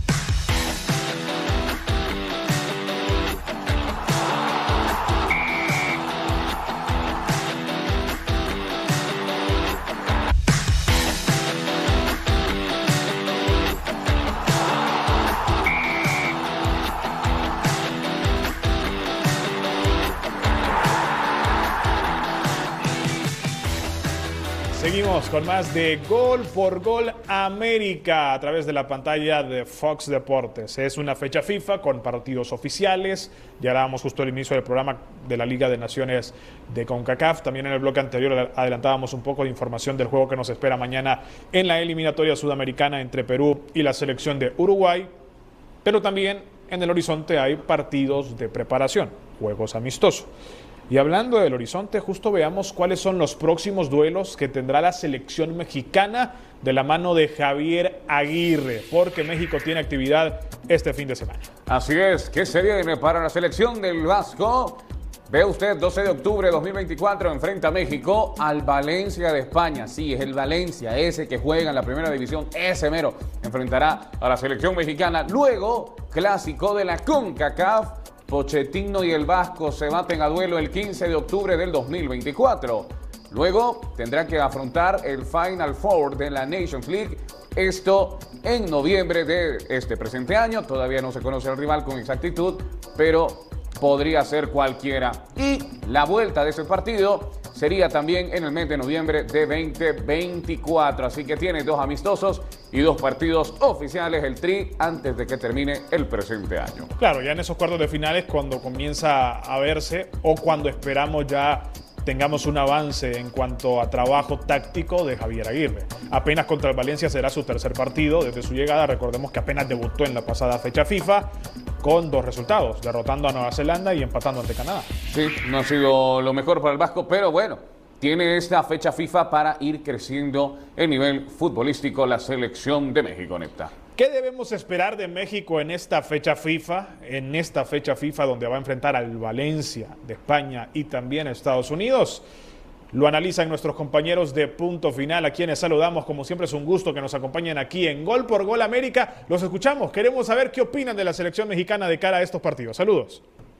Speaker 1: Seguimos con más de Gol por Gol América a través de la pantalla de Fox Deportes. Es una fecha FIFA con partidos oficiales. Ya hablábamos justo al inicio del programa de la Liga de Naciones de CONCACAF. También en el bloque anterior adelantábamos un poco de información del juego que nos espera mañana en la eliminatoria sudamericana entre Perú y la selección de Uruguay. Pero también en el horizonte hay partidos de preparación, juegos amistosos. Y hablando del horizonte, justo veamos cuáles son los próximos duelos que tendrá la selección mexicana de la mano de Javier Aguirre, porque México tiene actividad este fin de semana.
Speaker 2: Así es, ¿qué se viene para la selección del Vasco? Ve usted, doce de octubre de dos mil veinticuatro, enfrenta a México al Valencia de España. Sí, es el Valencia, ese que juega en la primera división, ese mero, enfrentará a la selección mexicana. Luego, clásico de la CONCACAF, Pochettino y el Vasco se baten a duelo el quince de octubre del dos mil veinticuatro. Luego tendrá que afrontar el Final Four de la Nations League. Esto en noviembre de este presente año. Todavía no se conoce el rival con exactitud, pero podría ser cualquiera. Y la vuelta de ese partido sería también en el mes de noviembre de veinte veinticuatro. Así que tiene dos amistosos y dos partidos oficiales el Tri antes de que termine el presente año.
Speaker 1: Claro, ya en esos cuartos de finales cuando comienza a verse o cuando esperamos ya tengamos un avance en cuanto a trabajo táctico de Javier Aguirre. Apenas contra el Valencia será su tercer partido desde su llegada. Recordemos que apenas debutó en la pasada fecha FIFA con dos resultados, derrotando a Nueva Zelanda y empatando ante Canadá.
Speaker 2: Sí, no ha sido lo mejor para el Vasco, pero bueno, tiene esta fecha FIFA para ir creciendo el nivel futbolístico la selección de México, Nepta.
Speaker 1: ¿Qué debemos esperar de México en esta fecha FIFA? En esta fecha FIFA donde va a enfrentar al Valencia de España y también a Estados Unidos. Lo analizan nuestros compañeros de Punto Final, a quienes saludamos. Como siempre es un gusto que nos acompañen aquí en Gol por Gol América. Los escuchamos, queremos saber qué opinan de la selección mexicana de cara a estos partidos. Saludos.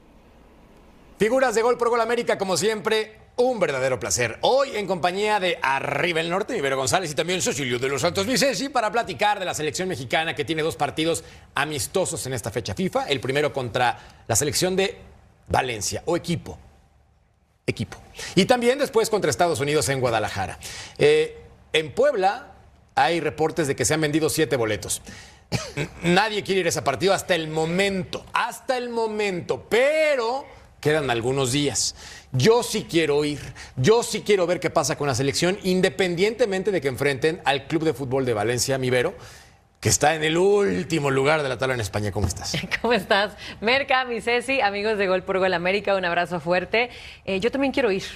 Speaker 14: Figuras de Gol por Gol América, como siempre, un verdadero placer. Hoy en compañía de Arriba el Norte, Ibero González y también Cecilio de los Santos Vicesi para platicar de la selección mexicana que tiene dos partidos amistosos en esta fecha FIFA. El primero contra la selección de Valencia o equipo. Equipo. Y también después contra Estados Unidos en Guadalajara. Eh, en Puebla hay reportes de que se han vendido siete boletos. Nadie quiere ir a ese partido hasta el momento. Hasta el momento. Pero quedan algunos días. Yo sí quiero ir, yo sí quiero ver qué pasa con la selección, independientemente de que enfrenten al Club de Fútbol de Valencia, Mivero, que está en el último lugar de la tabla en España. ¿Cómo estás?
Speaker 15: ¿Cómo estás? Merca, mi Ceci, amigos de Gol por Gol América, un abrazo fuerte. Eh, yo también quiero ir.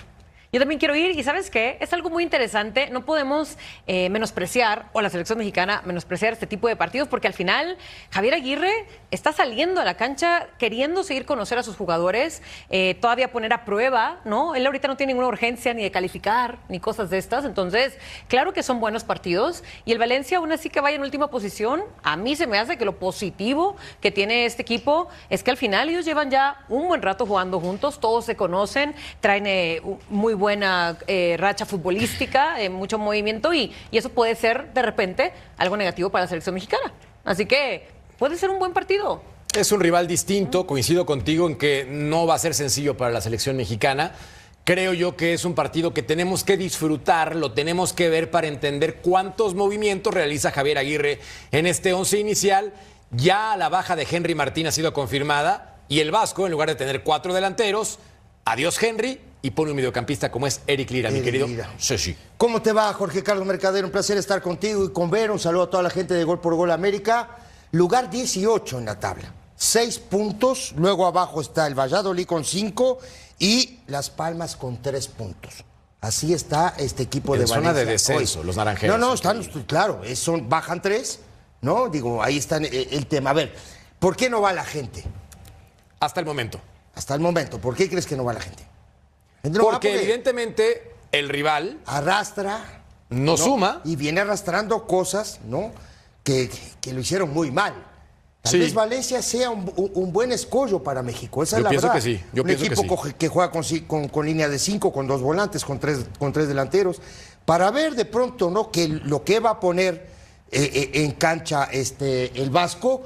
Speaker 15: Yo también quiero ir y ¿sabes qué? Es algo muy interesante. No podemos eh, menospreciar, o la selección mexicana menospreciar este tipo de partidos, porque al final Javier Aguirre está saliendo a la cancha queriendo seguir conocer a sus jugadores, eh, todavía poner a prueba, ¿no? Él ahorita no tiene ninguna urgencia ni de calificar, ni cosas de estas. Entonces, claro que son buenos partidos. Y el Valencia, aún así que vaya en última posición, a mí se me hace que lo positivo que tiene este equipo es que al final ellos llevan ya un buen rato jugando juntos, todos se conocen, traen eh, muy buena eh, racha futbolística, eh, mucho movimiento y, y eso puede ser de repente algo negativo para la selección mexicana. Así que puede ser un buen partido.
Speaker 14: Es un rival distinto, coincido contigo en que no va a ser sencillo para la selección mexicana. Creo yo que es un partido que tenemos que disfrutar, lo tenemos que ver para entender cuántos movimientos realiza Javier Aguirre en este once inicial. Ya la baja de Henry Martín ha sido confirmada y el Vasco, en lugar de tener cuatro delanteros, adiós Henry, y pone un mediocampista como es Eric Lira, Eric mi querido
Speaker 16: Lira.
Speaker 14: Ceci.
Speaker 16: ¿Cómo te va, Jorge Carlos Mercader? Un placer estar contigo y con Vero. Un saludo a toda la gente de Gol por Gol América. Lugar dieciocho en la tabla. Seis puntos. Luego abajo está el Valladolid con cinco y Las Palmas con tres puntos. Así está este equipo
Speaker 14: en
Speaker 16: de
Speaker 14: zona
Speaker 16: Valencia.
Speaker 14: de descenso, hoy. Los naranjeros.
Speaker 16: No, no, están, claro, es, son, bajan tres, ¿no? Digo, ahí está el, el tema. A ver, ¿por qué no va la gente?
Speaker 14: Hasta el momento.
Speaker 16: Hasta el momento. ¿Por qué crees que no va la gente?
Speaker 14: No, porque, porque evidentemente el rival
Speaker 16: arrastra,
Speaker 14: no,
Speaker 16: no
Speaker 14: suma
Speaker 16: y viene arrastrando cosas, ¿no? Que, que, que lo hicieron muy mal. Tal
Speaker 14: sí.
Speaker 16: vez Valencia sea un, un, un buen escollo para México. Esa
Speaker 14: Yo
Speaker 16: es la
Speaker 14: pienso
Speaker 16: verdad.
Speaker 14: que sí. Yo
Speaker 16: un
Speaker 14: pienso
Speaker 16: equipo
Speaker 14: que, sí.
Speaker 16: que juega con, con, con línea de cinco, con dos volantes, con tres, con tres delanteros, para ver de pronto, ¿no? Que lo que va a poner eh, eh, en cancha este el Vasco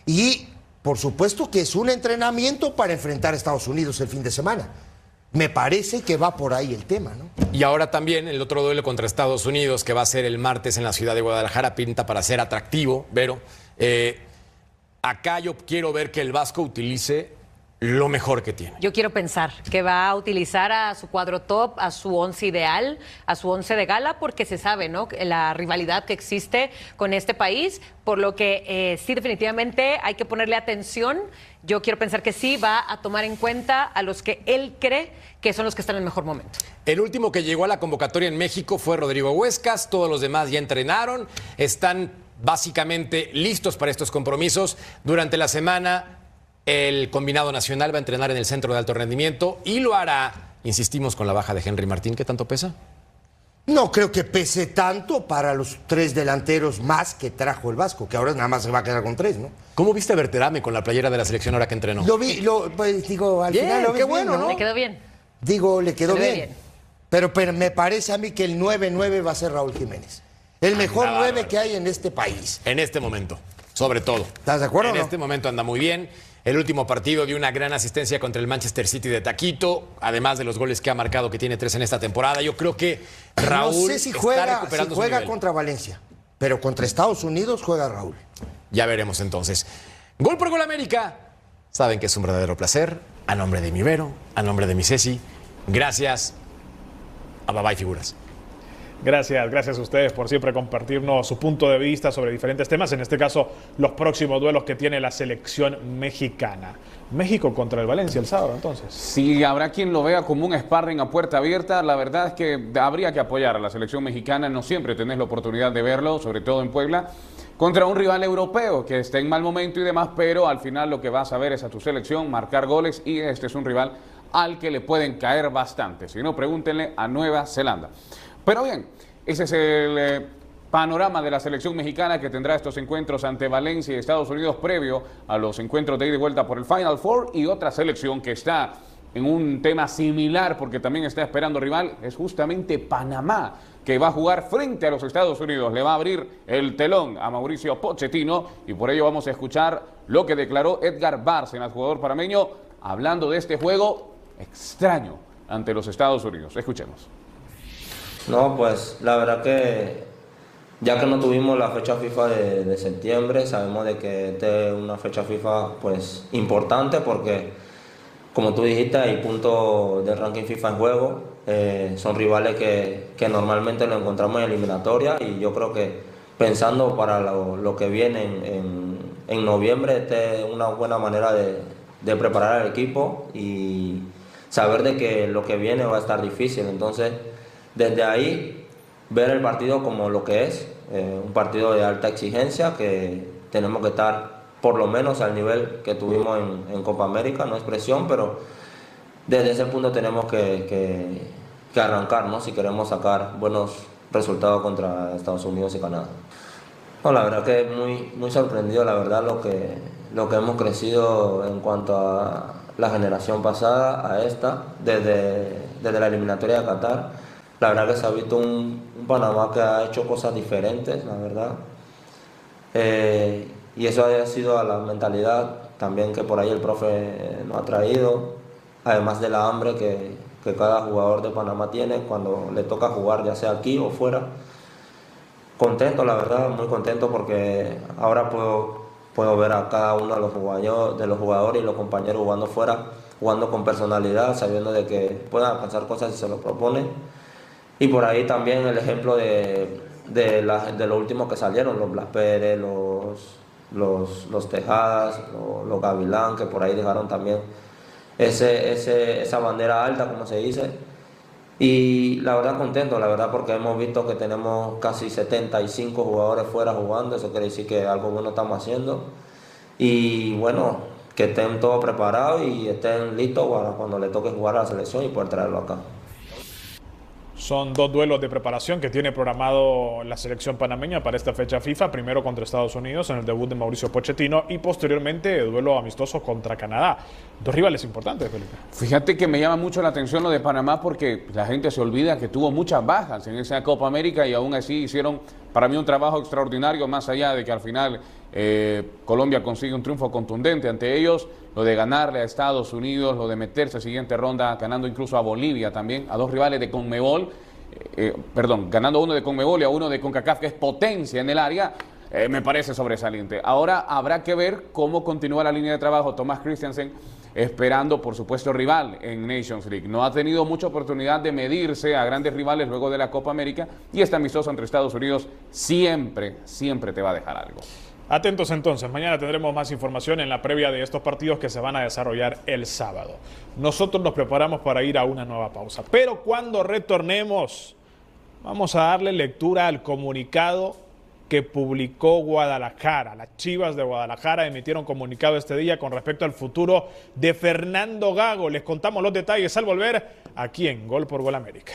Speaker 16: y por supuesto que es un entrenamiento para enfrentar a Estados Unidos el fin de semana. Me parece que va por ahí el tema, ¿no?
Speaker 14: Y ahora también el otro duelo contra Estados Unidos, que va a ser el martes en la ciudad de Guadalajara, pinta para ser atractivo, Vero. Eh, acá yo quiero ver que el Vasco utilice lo mejor que tiene.
Speaker 15: Yo quiero pensar que va a utilizar a su cuadro top, a su once ideal, a su once de gala, porque se sabe, ¿no? La rivalidad que existe con este país, por lo que eh, sí, definitivamente hay que ponerle atención. Yo quiero pensar que sí va a tomar en cuenta a los que él cree que son los que están en el mejor momento.
Speaker 14: El último que llegó a la convocatoria en México fue Rodrigo Huescas, todos los demás ya entrenaron, están básicamente listos para estos compromisos. Durante la semana el combinado nacional va a entrenar en el centro de alto rendimiento y lo hará, insistimos, con la baja de Henry Martín. ¿Qué tanto pesa?
Speaker 16: No creo que pese tanto para los tres delanteros más que trajo el Vasco, que ahora nada más se va a quedar con tres, ¿no?
Speaker 14: ¿Cómo viste a Berterame con la playera de la selección ahora que entrenó?
Speaker 16: Lo vi, lo, pues digo, al
Speaker 14: bien,
Speaker 16: final lo
Speaker 14: qué
Speaker 16: ves
Speaker 14: bueno,
Speaker 16: bien, ¿no?
Speaker 15: Le quedó bien.
Speaker 16: Digo, le quedó
Speaker 15: le ve
Speaker 16: bien.
Speaker 15: bien.
Speaker 16: Pero, pero me parece a mí que el nueve nueve va a ser Raúl Jiménez. El mejor
Speaker 14: Anda
Speaker 16: nueve
Speaker 14: bárbaro.
Speaker 16: que hay en este país.
Speaker 14: En este momento, sobre todo.
Speaker 16: ¿Estás de acuerdo
Speaker 14: En
Speaker 16: o no?
Speaker 14: este momento anda muy bien. El último partido dio una gran asistencia contra el Manchester City de Taquito, además de los goles que ha marcado, que tiene tres en esta temporada. Yo creo que Raúl
Speaker 16: no sé si
Speaker 14: está
Speaker 16: juega,
Speaker 14: recuperando
Speaker 16: si
Speaker 14: su
Speaker 16: juega
Speaker 14: nivel.
Speaker 16: contra Valencia, pero contra Estados Unidos juega Raúl.
Speaker 14: Ya veremos entonces. Gol por Gol América. Saben que es un verdadero placer. A nombre de mi Vero, a nombre de mi Ceci, gracias. A Bye Bye Figuras.
Speaker 1: Gracias, gracias a ustedes por siempre compartirnos su punto de vista sobre diferentes temas, en este caso los próximos duelos que tiene la selección mexicana. México contra el Valencia el sábado, entonces.
Speaker 2: Si habrá quien lo vea como un sparring a puerta abierta, la verdad es que habría que apoyar a la selección mexicana, no siempre tenés la oportunidad de verlo, sobre todo en Puebla, contra un rival europeo que esté en mal momento y demás, pero al final lo que vas a ver es a tu selección marcar goles y este es un rival al que le pueden caer bastante. Si no, pregúntenle a Nueva Zelanda. Pero bien, ese es el eh, panorama de la selección mexicana que tendrá estos encuentros ante Valencia y Estados Unidos previo a los encuentros de ida y vuelta por el Final Four, y otra selección que está en un tema similar porque también está esperando rival es justamente Panamá, que va a jugar frente a los Estados Unidos. Le va a abrir el telón a Mauricio Pochettino y por ello vamos a escuchar lo que declaró Edgar Bárcenas, jugador panameño, hablando de este juego extraño ante los Estados Unidos. Escuchemos.
Speaker 17: No, pues la verdad que ya que no tuvimos la fecha FIFA de, de septiembre, sabemos de que esta es una fecha FIFA pues importante porque, como tú dijiste, hay puntos del ranking FIFA en juego. Eh, son rivales que, que normalmente lo encontramos en eliminatoria y yo creo que pensando para lo, lo que viene en, en, en noviembre, esta es una buena manera de, de preparar al equipo y saber de que lo que viene va a estar difícil. Entonces, desde ahí, ver el partido como lo que es, eh, un partido de alta exigencia, que tenemos que estar por lo menos al nivel que tuvimos en, en Copa América, no es presión, pero desde ese punto tenemos que, que, que arrancar, ¿no? Si queremos sacar buenos resultados contra Estados Unidos y Canadá. No, la verdad que muy, muy sorprendido, la verdad, lo que, lo que hemos crecido en cuanto a la generación pasada a esta, desde, desde la eliminatoria de Qatar. La verdad que se ha visto un, un Panamá que ha hecho cosas diferentes, la verdad. Eh, y eso ha sido a la mentalidad también que por ahí el profe nos ha traído, además de la hambre que, que cada jugador de Panamá tiene cuando le toca jugar, ya sea aquí o fuera. Contento, la verdad, muy contento porque ahora puedo, puedo ver a cada uno de los, jugadores, de los jugadores y los compañeros jugando fuera, jugando con personalidad, sabiendo de que pueden alcanzar cosas si se lo proponen. Y por ahí también el ejemplo de, de, la, de los últimos que salieron, los Blas Pérez, los, los, los Tejadas, los, los Gavilán, que por ahí dejaron también ese, ese, esa bandera alta, como se dice. Y la verdad contento, la verdad, porque hemos visto que tenemos casi setenta y cinco jugadores fuera jugando, eso quiere decir que algo bueno estamos haciendo. Y bueno, que estén todos preparados y estén listos para cuando le toque jugar a la selección y poder traerlo acá.
Speaker 1: Son dos duelos de preparación que tiene programado la selección panameña para esta fecha FIFA. Primero contra Estados Unidos en el debut de Mauricio Pochettino y posteriormente duelo amistoso contra Canadá. Dos rivales importantes, Felipe.
Speaker 2: Fíjate que me llama mucho la atención lo de Panamá porque la gente se olvida que tuvo muchas bajas en esa Copa América y aún así hicieron para mí un trabajo extraordinario, más allá de que al final eh, Colombia consigue un triunfo contundente ante ellos. Lo de ganarle a Estados Unidos, lo de meterse a siguiente ronda, ganando incluso a Bolivia también, a dos rivales de Conmebol, eh, perdón, ganando uno de Conmebol y a uno de CONCACAF, que es potencia en el área, eh, me parece sobresaliente. Ahora habrá que ver cómo continúa la línea de trabajo Thomas Christiansen, esperando, por supuesto, rival en Nations League. No ha tenido mucha oportunidad de medirse a grandes rivales luego de la Copa América y este amistoso entre Estados Unidos siempre, siempre te va a dejar algo.
Speaker 1: Atentos entonces, mañana tendremos más información en la previa de estos partidos que se van a desarrollar el sábado. Nosotros nos preparamos para ir a una nueva pausa, pero cuando retornemos vamos a darle lectura al comunicado que publicó Guadalajara. Las Chivas de Guadalajara emitieron comunicado este día con respecto al futuro de Fernando Gago. Les contamos los detalles al volver aquí en Gol por Gol América.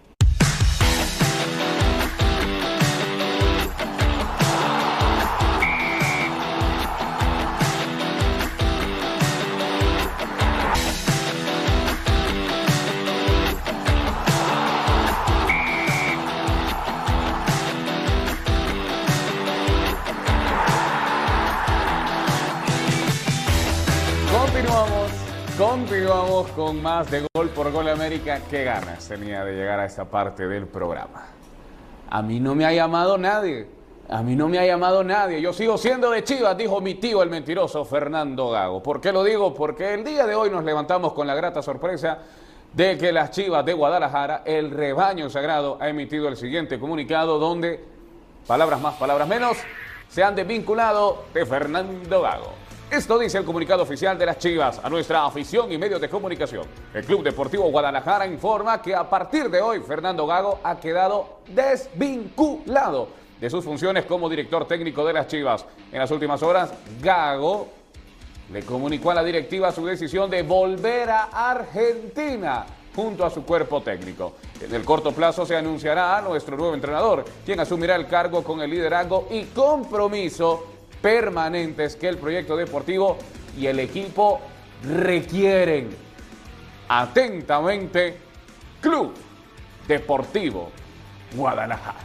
Speaker 2: Continuamos, continuamos con más de Gol por Gol América. Qué ganas tenía de llegar a esta parte del programa. A mí no me ha llamado nadie, a mí no me ha llamado nadie. Yo sigo siendo de Chivas, dijo mi tío el mentiroso Fernando Gago. ¿Por qué lo digo? Porque el día de hoy nos levantamos con la grata sorpresa de que las Chivas de Guadalajara, el rebaño sagrado, ha emitido el siguiente comunicado donde, palabras más, palabras menos, se han desvinculado de Fernando Gago. Esto dice el comunicado oficial de las Chivas a nuestra afición y medios de comunicación. El Club Deportivo Guadalajara informa que a partir de hoy Fernando Gago ha quedado desvinculado de sus funciones como director técnico de las Chivas. En las últimas horas, Gago le comunicó a la directiva su decisión de volver a Argentina junto a su cuerpo técnico. En el corto plazo se anunciará a nuestro nuevo entrenador, quien asumirá el cargo con el liderazgo y compromiso permanentes que el proyecto deportivo y el equipo requieren. Atentamente, Club Deportivo Guadalajara.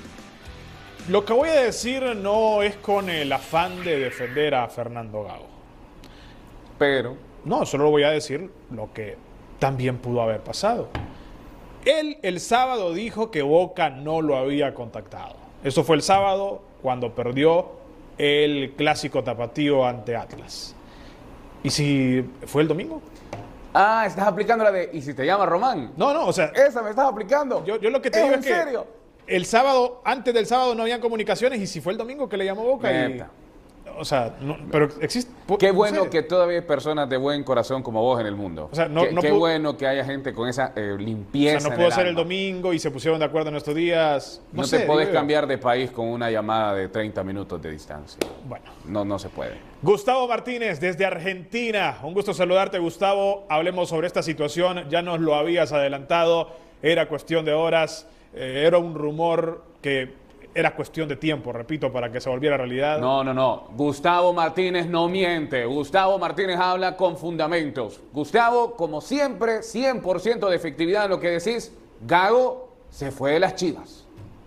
Speaker 1: Lo que voy a decir no es con el afán de defender a Fernando Gago.
Speaker 2: Pero...
Speaker 1: No, solo voy a decir lo que también pudo haber pasado. Él el sábado dijo que Boca no lo había contactado. Eso fue el sábado cuando perdió el clásico tapatío ante Atlas. ¿Y si fue el domingo?
Speaker 2: Ah, estás aplicando la de ¿y si te llama Román?
Speaker 1: No, no, o sea...
Speaker 2: Esa me estás aplicando.
Speaker 1: Yo, yo lo que te digo es que...
Speaker 2: ¿En serio?
Speaker 1: El sábado, antes del sábado no habían comunicaciones y si fue el domingo que le llamó Boca y... O sea, no, pero existe...
Speaker 2: Qué bueno
Speaker 1: no sé.
Speaker 2: que todavía hay personas de buen corazón como vos en el mundo.
Speaker 1: O sea, no,
Speaker 2: qué
Speaker 1: no
Speaker 2: qué
Speaker 1: pudo,
Speaker 2: bueno que haya gente con esa eh, limpieza.
Speaker 1: O sea, no
Speaker 2: en
Speaker 1: pudo
Speaker 2: el
Speaker 1: ser el
Speaker 2: alma.
Speaker 1: domingo y se pusieron de acuerdo en estos días. No,
Speaker 2: No
Speaker 1: sé,
Speaker 2: te podés
Speaker 1: digo yo.
Speaker 2: cambiar de país con una llamada de treinta minutos de distancia.
Speaker 1: Bueno.
Speaker 2: No, no se puede.
Speaker 1: Gustavo Martínez, desde Argentina. Un gusto saludarte, Gustavo. Hablemos sobre esta situación. Ya nos lo habías adelantado. Era cuestión de horas. Eh, era un rumor que era cuestión de tiempo, repito, para que se volviera realidad.
Speaker 2: No, no, no. Gustavo Martínez no miente. Gustavo Martínez habla con fundamentos. Gustavo, como siempre, cien por ciento de efectividad en lo que decís. Gago se fue de las Chivas.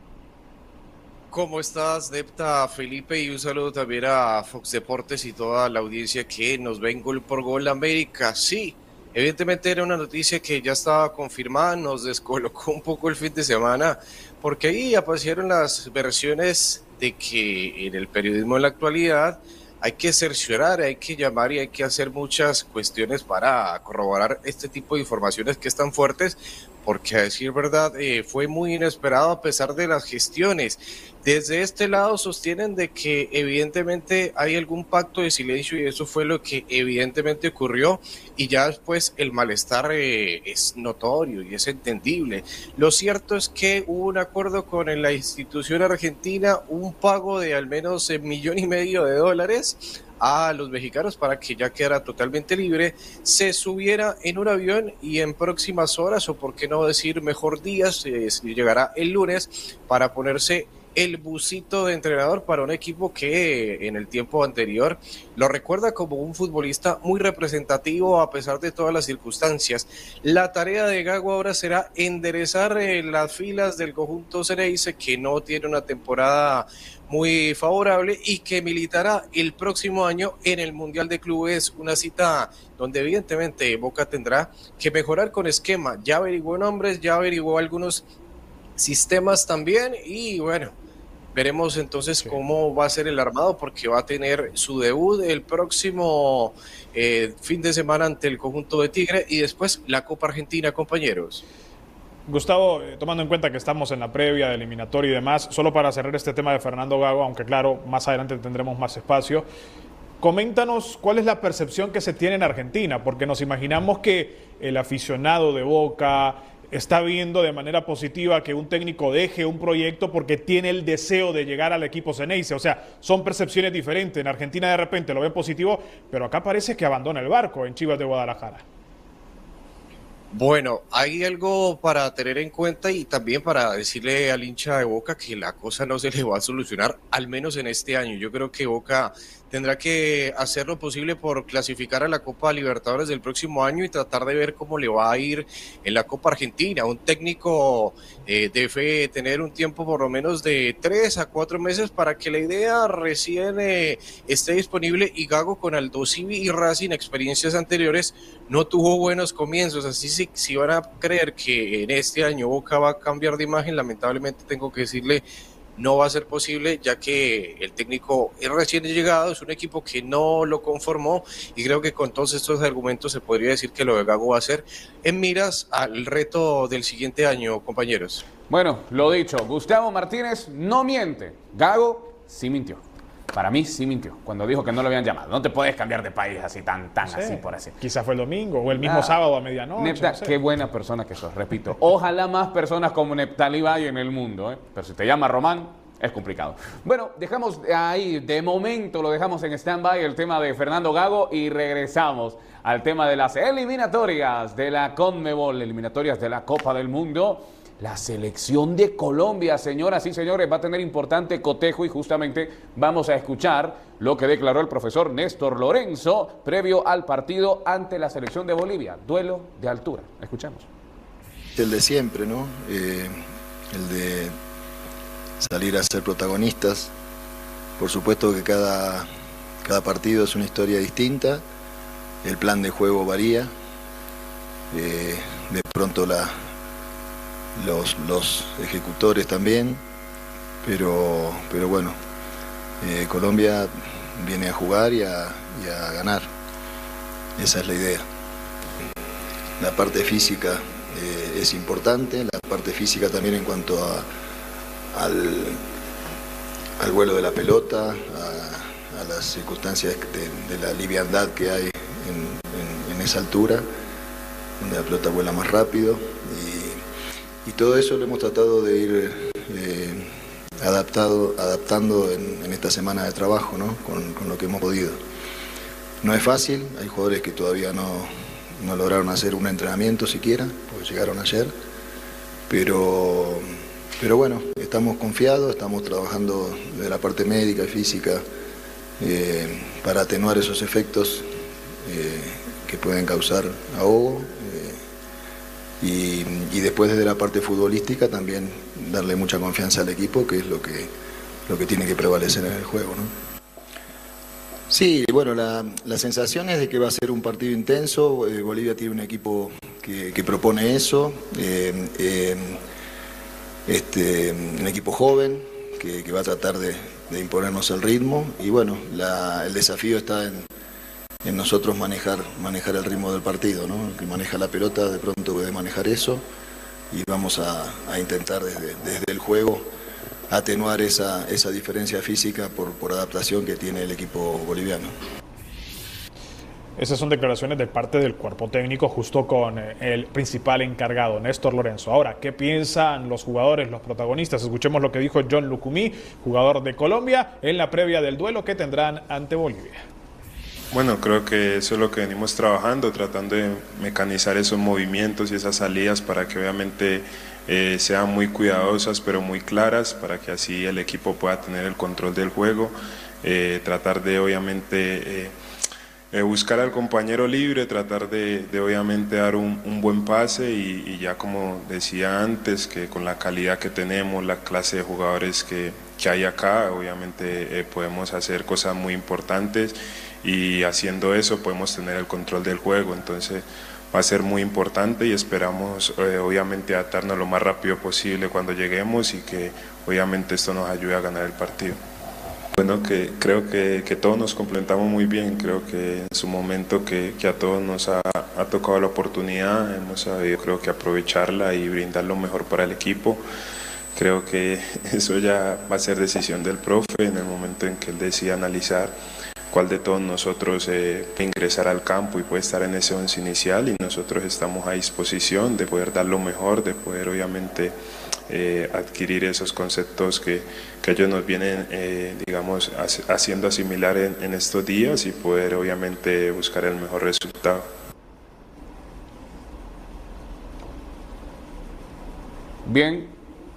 Speaker 18: ¿Cómo estás, Nepta, Felipe? Y un saludo también a Fox Deportes y toda la audiencia que nos ve en Gol por Gol América. Sí, evidentemente era una noticia que ya estaba confirmada, nos descolocó un poco el fin de semana, porque ahí aparecieron las versiones de que en el periodismo de la actualidad hay que cerciorar, hay que llamar y hay que hacer muchas cuestiones para corroborar este tipo de informaciones que están fuertes, porque a decir verdad eh, fue muy inesperado a pesar de las gestiones. Desde este lado sostienen de que evidentemente hay algún pacto de silencio y eso fue lo que evidentemente ocurrió, y ya después el malestar eh, es notorio y es entendible. Lo cierto es que hubo un acuerdo con la institución argentina, un pago de al menos un millón y medio de dólares a los mexicanos para que ya quedara totalmente libre, se subiera en un avión y en próximas horas, o por qué no decir mejor días, eh, llegará el lunes para ponerse el busito de entrenador para un equipo que en el tiempo anterior lo recuerda como un futbolista muy representativo a pesar de todas las circunstancias. La tarea de Gago ahora será enderezar eh, las filas del conjunto Xeneize, que no tiene una temporada muy favorable y que militará el próximo año en el Mundial de Clubes, una cita donde evidentemente Boca tendrá que mejorar con esquema. Ya averiguó nombres, ya averiguó algunos sistemas también, y bueno, veremos entonces sí. cómo va a ser el armado, porque va a tener su debut el próximo eh, fin de semana ante el conjunto de Tigre y después la Copa Argentina, compañeros.
Speaker 1: Gustavo, eh, tomando en cuenta que estamos en la previa de eliminatorio y demás, solo para cerrar este tema de Fernando Gago, aunque claro, más adelante tendremos más espacio, coméntanos cuál es la percepción que se tiene en Argentina, porque nos imaginamos que el aficionado de Boca está viendo de manera positiva que un técnico deje un proyecto porque tiene el deseo de llegar al equipo Xeneize. O sea, son percepciones diferentes. En Argentina de repente lo ven positivo, pero acá parece que abandona el barco en Chivas de Guadalajara.
Speaker 18: Bueno, hay algo para tener en cuenta y también para decirle al hincha de Boca que la cosa no se le va a solucionar, al menos en este año. Yo creo que Boca tendrá que hacer lo posible por clasificar a la Copa Libertadores del próximo año y tratar de ver cómo le va a ir en la Copa Argentina. Un técnico eh, debe tener un tiempo por lo menos de tres a cuatro meses para que la idea recién eh, esté disponible, y Gago con Aldosivi y Racing, experiencias anteriores, no tuvo buenos comienzos. Así si, si van a creer que en este año Boca va a cambiar de imagen, lamentablemente tengo que decirle no va a ser posible, ya que el técnico es recién llegado, es un equipo que no lo conformó, y creo que con todos estos argumentos se podría decir que lo de Gago va a ser en miras al reto del siguiente año, compañeros.
Speaker 2: Bueno, lo dicho, Gustavo Martínez no miente, Gago sí mintió. Para mí sí mintió, cuando dijo que no lo habían llamado. No te puedes cambiar de país así, tan, tan, no sé, así por así.
Speaker 1: Quizás fue el domingo o el mismo ah, sábado a medianoche.
Speaker 2: Nepta,
Speaker 1: no sé.
Speaker 2: Qué buena persona que sos, repito. Ojalá más personas como Neptalí Valle en el mundo, ¿eh? Pero si te llama Román, es complicado. Bueno, dejamos ahí, de momento lo dejamos en stand-by el tema de Fernando Gago y regresamos al tema de las eliminatorias de la CONMEBOL, eliminatorias de la Copa del Mundo. La selección de Colombia, señoras y señores, va a tener importante cotejo y justamente vamos a escuchar lo que declaró el profesor Néstor Lorenzo previo al partido ante la selección de Bolivia. Duelo de altura. Escuchemos.
Speaker 19: El de siempre, ¿no? Eh, el de salir a ser protagonistas. Por supuesto que cada, cada partido es una historia distinta. El plan de juego varía. Eh, de pronto la... Los, los ejecutores también, pero, pero bueno, eh, Colombia viene a jugar y a, y a ganar, esa es la idea. La parte física eh, es importante, la parte física también en cuanto a, al, al vuelo de la pelota, a, a las circunstancias de, de la liviandad que hay en, en, en esa altura, donde la pelota vuela más rápido, y, y todo eso lo hemos tratado de ir eh, adaptado, adaptando en, en esta semana de trabajo, ¿no? con, con lo que hemos podido. No es fácil, hay jugadores que todavía no, no lograron hacer un entrenamiento siquiera, porque llegaron ayer, pero, pero bueno, estamos confiados, estamos trabajando de la parte médica y física eh, para atenuar esos efectos eh, que pueden causar ahogo, eh, y, y después desde la parte futbolística también darle mucha confianza al equipo, que es lo que, lo que tiene que prevalecer en el juego, ¿no? Sí, bueno, la, la sensación es de que va a ser un partido intenso. eh, Bolivia tiene un equipo que, que propone eso, eh, eh, este, un equipo joven que, que va a tratar de, de imponernos el ritmo, y bueno, la, el desafío está en, en nosotros manejar, manejar el ritmo del partido, ¿no? El que maneja la pelota de pronto puede manejar eso, y vamos a, a intentar desde, desde el juego atenuar esa, esa diferencia física por, por adaptación que tiene el equipo boliviano.
Speaker 1: Esas son declaraciones de parte del cuerpo técnico justo con el principal encargado, Néstor Lorenzo. Ahora, ¿qué piensan los jugadores, los protagonistas? Escuchemos lo que dijo John Lucumí, jugador de Colombia, en la previa del duelo que tendrán ante Bolivia.
Speaker 13: Bueno, creo que eso es lo que venimos trabajando, tratando de mecanizar esos movimientos y esas salidas para que obviamente eh, sean muy cuidadosas pero muy claras, para que así el equipo pueda tener el control del juego, eh, tratar de obviamente eh, eh, buscar al compañero libre, tratar de, de obviamente dar un, un buen pase, y, y ya como decía antes, que con la calidad que tenemos, la clase de jugadores que, que hay acá, obviamente eh, podemos hacer cosas muy importantes, y haciendo eso podemos tener el control del juego. Entonces va a ser muy importante, y esperamos eh, obviamente adaptarnos lo más rápido posible cuando lleguemos, y que obviamente esto nos ayude a ganar el partido. Bueno, que creo que, que todos nos complementamos muy bien. Creo que en su momento que, que a todos nos ha, ha tocado la oportunidad, hemos sabido creo que aprovecharla y brindar lo mejor para el equipo. Creo que eso ya va a ser decisión del profe en el momento en que él decida analizar cuál de todos nosotros eh, puede ingresar al campo y puede estar en ese once inicial, y nosotros estamos a disposición de poder dar lo mejor, de poder obviamente eh, adquirir esos conceptos que, que ellos nos vienen eh, digamos haciendo asimilar en, en estos días, y poder obviamente buscar el mejor resultado.
Speaker 2: Bien.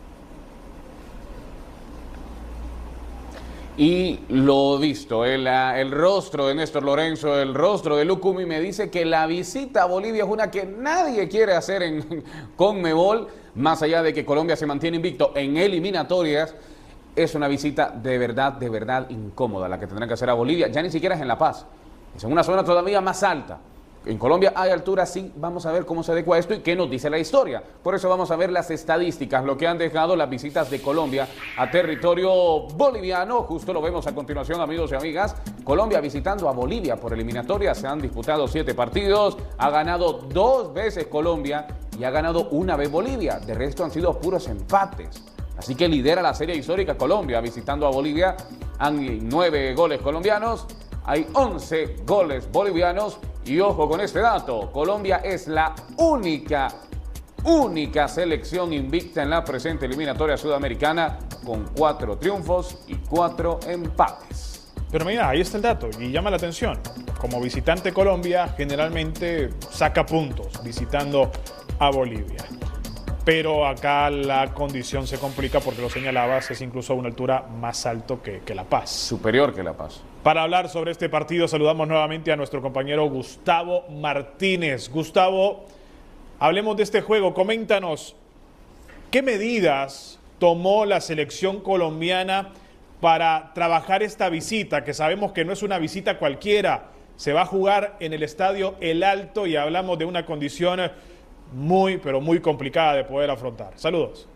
Speaker 2: Y lo visto, el, el rostro de Néstor Lorenzo, el rostro de Lucumí me dice que la visita a Bolivia es una que nadie quiere hacer en Conmebol, más allá de que Colombia se mantiene invicto en eliminatorias. Es una visita de verdad, de verdad incómoda la que tendrán que hacer a Bolivia, ya ni siquiera es en La Paz, es en una zona todavía más alta. En Colombia hay altura, sí, vamos a ver cómo se adecua esto y qué nos dice la historia. Por eso vamos a ver las estadísticas, lo que han dejado las visitas de Colombia a territorio boliviano. Justo lo vemos a continuación, amigos y amigas. Colombia visitando a Bolivia por eliminatoria. Se han disputado siete partidos, ha ganado dos veces Colombia y ha ganado una vez Bolivia. De resto han sido puros empates. Así que lidera la serie histórica Colombia visitando a Bolivia. Han nueve goles colombianos, hay once goles bolivianos. Y ojo con este dato, Colombia es la única, única selección invicta en la presente eliminatoria sudamericana, con cuatro triunfos y cuatro empates.
Speaker 1: Pero mira, ahí está el dato y llama la atención. Como visitante Colombia generalmente saca puntos visitando a Bolivia. Pero acá la condición se complica porque lo señalabas, es incluso a una altura más alto que, que La Paz.
Speaker 2: Superior que La Paz.
Speaker 1: Para hablar sobre este partido saludamos nuevamente a nuestro compañero Gustavo Martínez. Gustavo, hablemos de este juego. Coméntanos, ¿qué medidas tomó la selección colombiana para trabajar esta visita? Que sabemos que no es una visita cualquiera. Se va a jugar en el estadio El Alto y hablamos de una condición muy, pero muy complicada de poder afrontar. Saludos.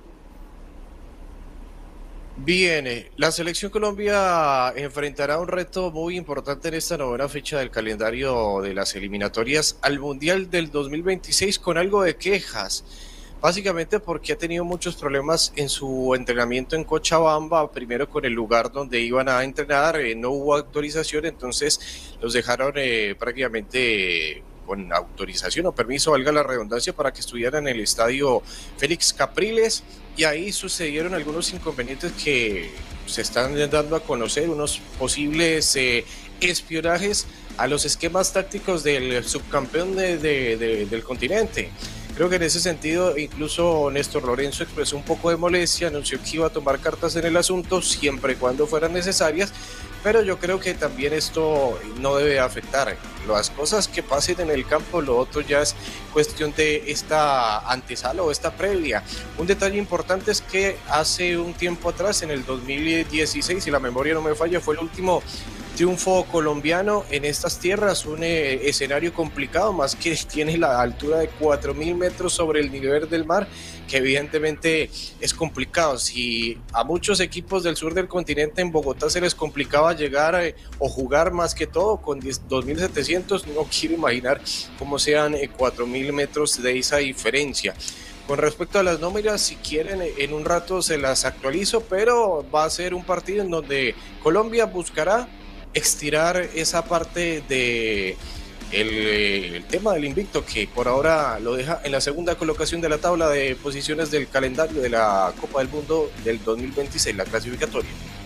Speaker 18: Bien, eh, la selección Colombia enfrentará un reto muy importante en esta novena fecha del calendario de las eliminatorias al Mundial del dos mil veintiséis, con algo de quejas básicamente porque ha tenido muchos problemas en su entrenamiento en Cochabamba, primero con el lugar donde iban a entrenar, eh, no hubo autorización, entonces los dejaron eh, prácticamente eh, con autorización o permiso, valga la redundancia, para que estuvieran en el estadio Félix Capriles, y ahí sucedieron algunos inconvenientes que se están dando a conocer, unos posibles eh, espionajes a los esquemas tácticos del subcampeón de, de, de, del continente. Creo que en ese sentido incluso Néstor Lorenzo expresó un poco de molestia, anunció que iba a tomar cartas en el asunto siempre y cuando fueran necesarias, pero yo creo que también esto no debe afectar las cosas que pasen en el campo, lo otro ya es cuestión de esta antesala o esta previa. Un detalle importante es que hace un tiempo atrás, en el dos mil dieciséis, si la memoria no me falla, fue el último triunfo colombiano en estas tierras, un eh, escenario complicado, más que tiene la altura de cuatro mil metros sobre el nivel del mar, que evidentemente es complicado. Si a muchos equipos del sur del continente en Bogotá se les complicaba llegar eh, o jugar más que todo con dos mil setecientos, no quiero imaginar cómo sean eh, cuatro mil metros de esa diferencia. Con respecto a las nóminas, si quieren, en un rato se las actualizo, pero va a ser un partido en donde Colombia buscará estirar esa parte de el, el tema del invicto, que por ahora lo deja en la segunda colocación de la tabla de posiciones del calendario de la Copa del Mundo del dos mil veintiséis, la clasificatoria.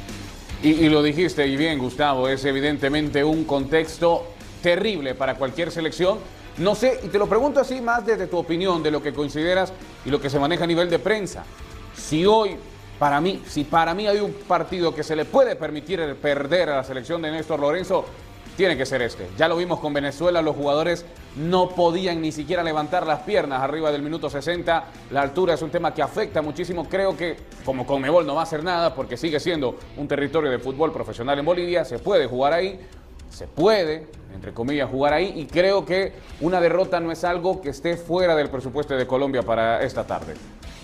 Speaker 2: Y, y lo dijiste y bien, Gustavo, es evidentemente un contexto terrible para cualquier selección. No sé, y te lo pregunto así más desde tu opinión, de lo que consideras y lo que se maneja a nivel de prensa. Si hoy, para mí, si para mí hay un partido que se le puede permitir perder a la selección de Néstor Lorenzo, tiene que ser este. Ya lo vimos con Venezuela, los jugadores no podían ni siquiera levantar las piernas arriba del minuto sesenta. La altura es un tema que afecta muchísimo. Creo que como Conmebol no va a hacer nada porque sigue siendo un territorio de fútbol profesional en Bolivia, se puede jugar ahí, se puede, entre comillas, jugar ahí, y creo que una derrota no es algo que esté fuera del presupuesto de Colombia para esta tarde.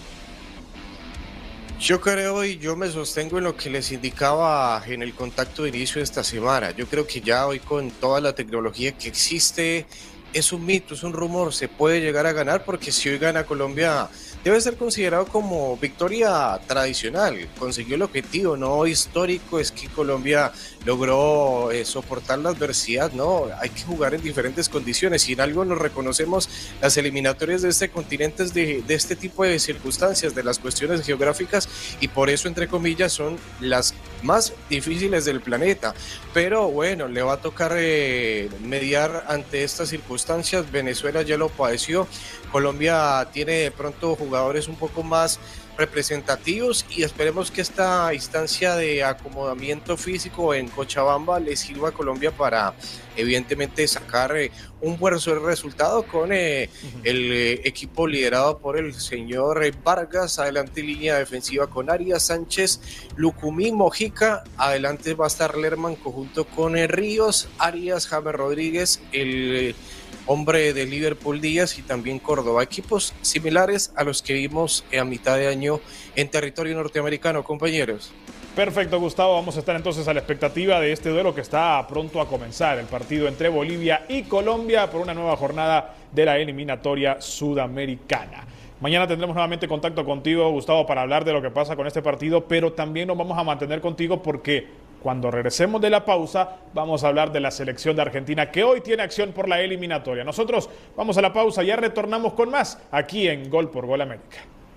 Speaker 18: Yo creo y yo me sostengo en lo que les indicaba en el contacto de inicio de esta semana. Yo creo que ya hoy, con toda la tecnología que existe, es un mito, es un rumor, se puede llegar a ganar, porque si hoy gana Colombia debe ser considerado como victoria tradicional, consiguió el objetivo, no histórico. Es que Colombia logró eh, soportar la adversidad, no, hay que jugar en diferentes condiciones, y en algo nos reconocemos las eliminatorias de este continente de, de este tipo de circunstancias, de las cuestiones geográficas, y por eso, entre comillas, son las más difíciles del planeta. Pero bueno, le va a tocar eh, mediar ante estas circunstancias. Venezuela ya lo padeció, Colombia tiene de pronto jugadores un poco más representativos, y esperemos que esta instancia de acomodamiento físico en Cochabamba le sirva a Colombia para evidentemente sacar eh, un buen resultado con eh, uh-huh. el eh, equipo liderado por el señor eh, Vargas, adelante línea defensiva con Arias, Sánchez, Lucumí, Mojica, adelante va a estar Lerman conjunto con eh, Ríos, Arias, James Rodríguez, el eh, hombre de Liverpool, Díaz, y también Córdoba. Equipos similares a los que vimos a mitad de año en territorio norteamericano, compañeros.
Speaker 1: Perfecto, Gustavo. Vamos a estar entonces a la expectativa de este duelo que está pronto a comenzar, el partido entre Bolivia y Colombia por una nueva jornada de la eliminatoria sudamericana. Mañana tendremos nuevamente contacto contigo, Gustavo, para hablar de lo que pasa con este partido, pero también nos vamos a mantener contigo porque cuando regresemos de la pausa vamos a hablar de la selección de Argentina, que hoy tiene acción por la eliminatoria. Nosotros vamos a la pausa, ya retornamos con más aquí en Gol por Gol América.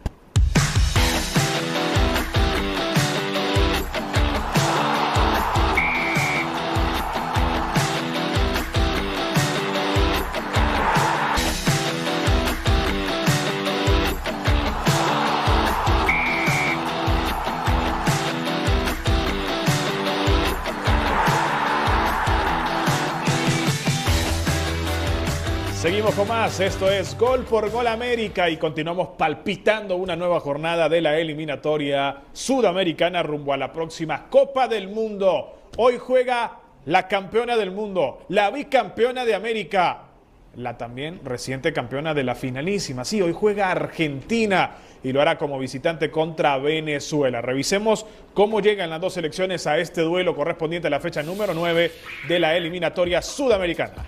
Speaker 1: Seguimos con más, esto es Gol por Gol América y continuamos palpitando una nueva jornada de la eliminatoria sudamericana rumbo a la próxima Copa del Mundo. Hoy juega la campeona del mundo, la bicampeona de América, la también reciente campeona de la finalísima. Sí, hoy juega Argentina y lo hará como visitante contra Venezuela. Revisemos cómo llegan las dos selecciones a este duelo correspondiente a la fecha número nueve de la eliminatoria sudamericana.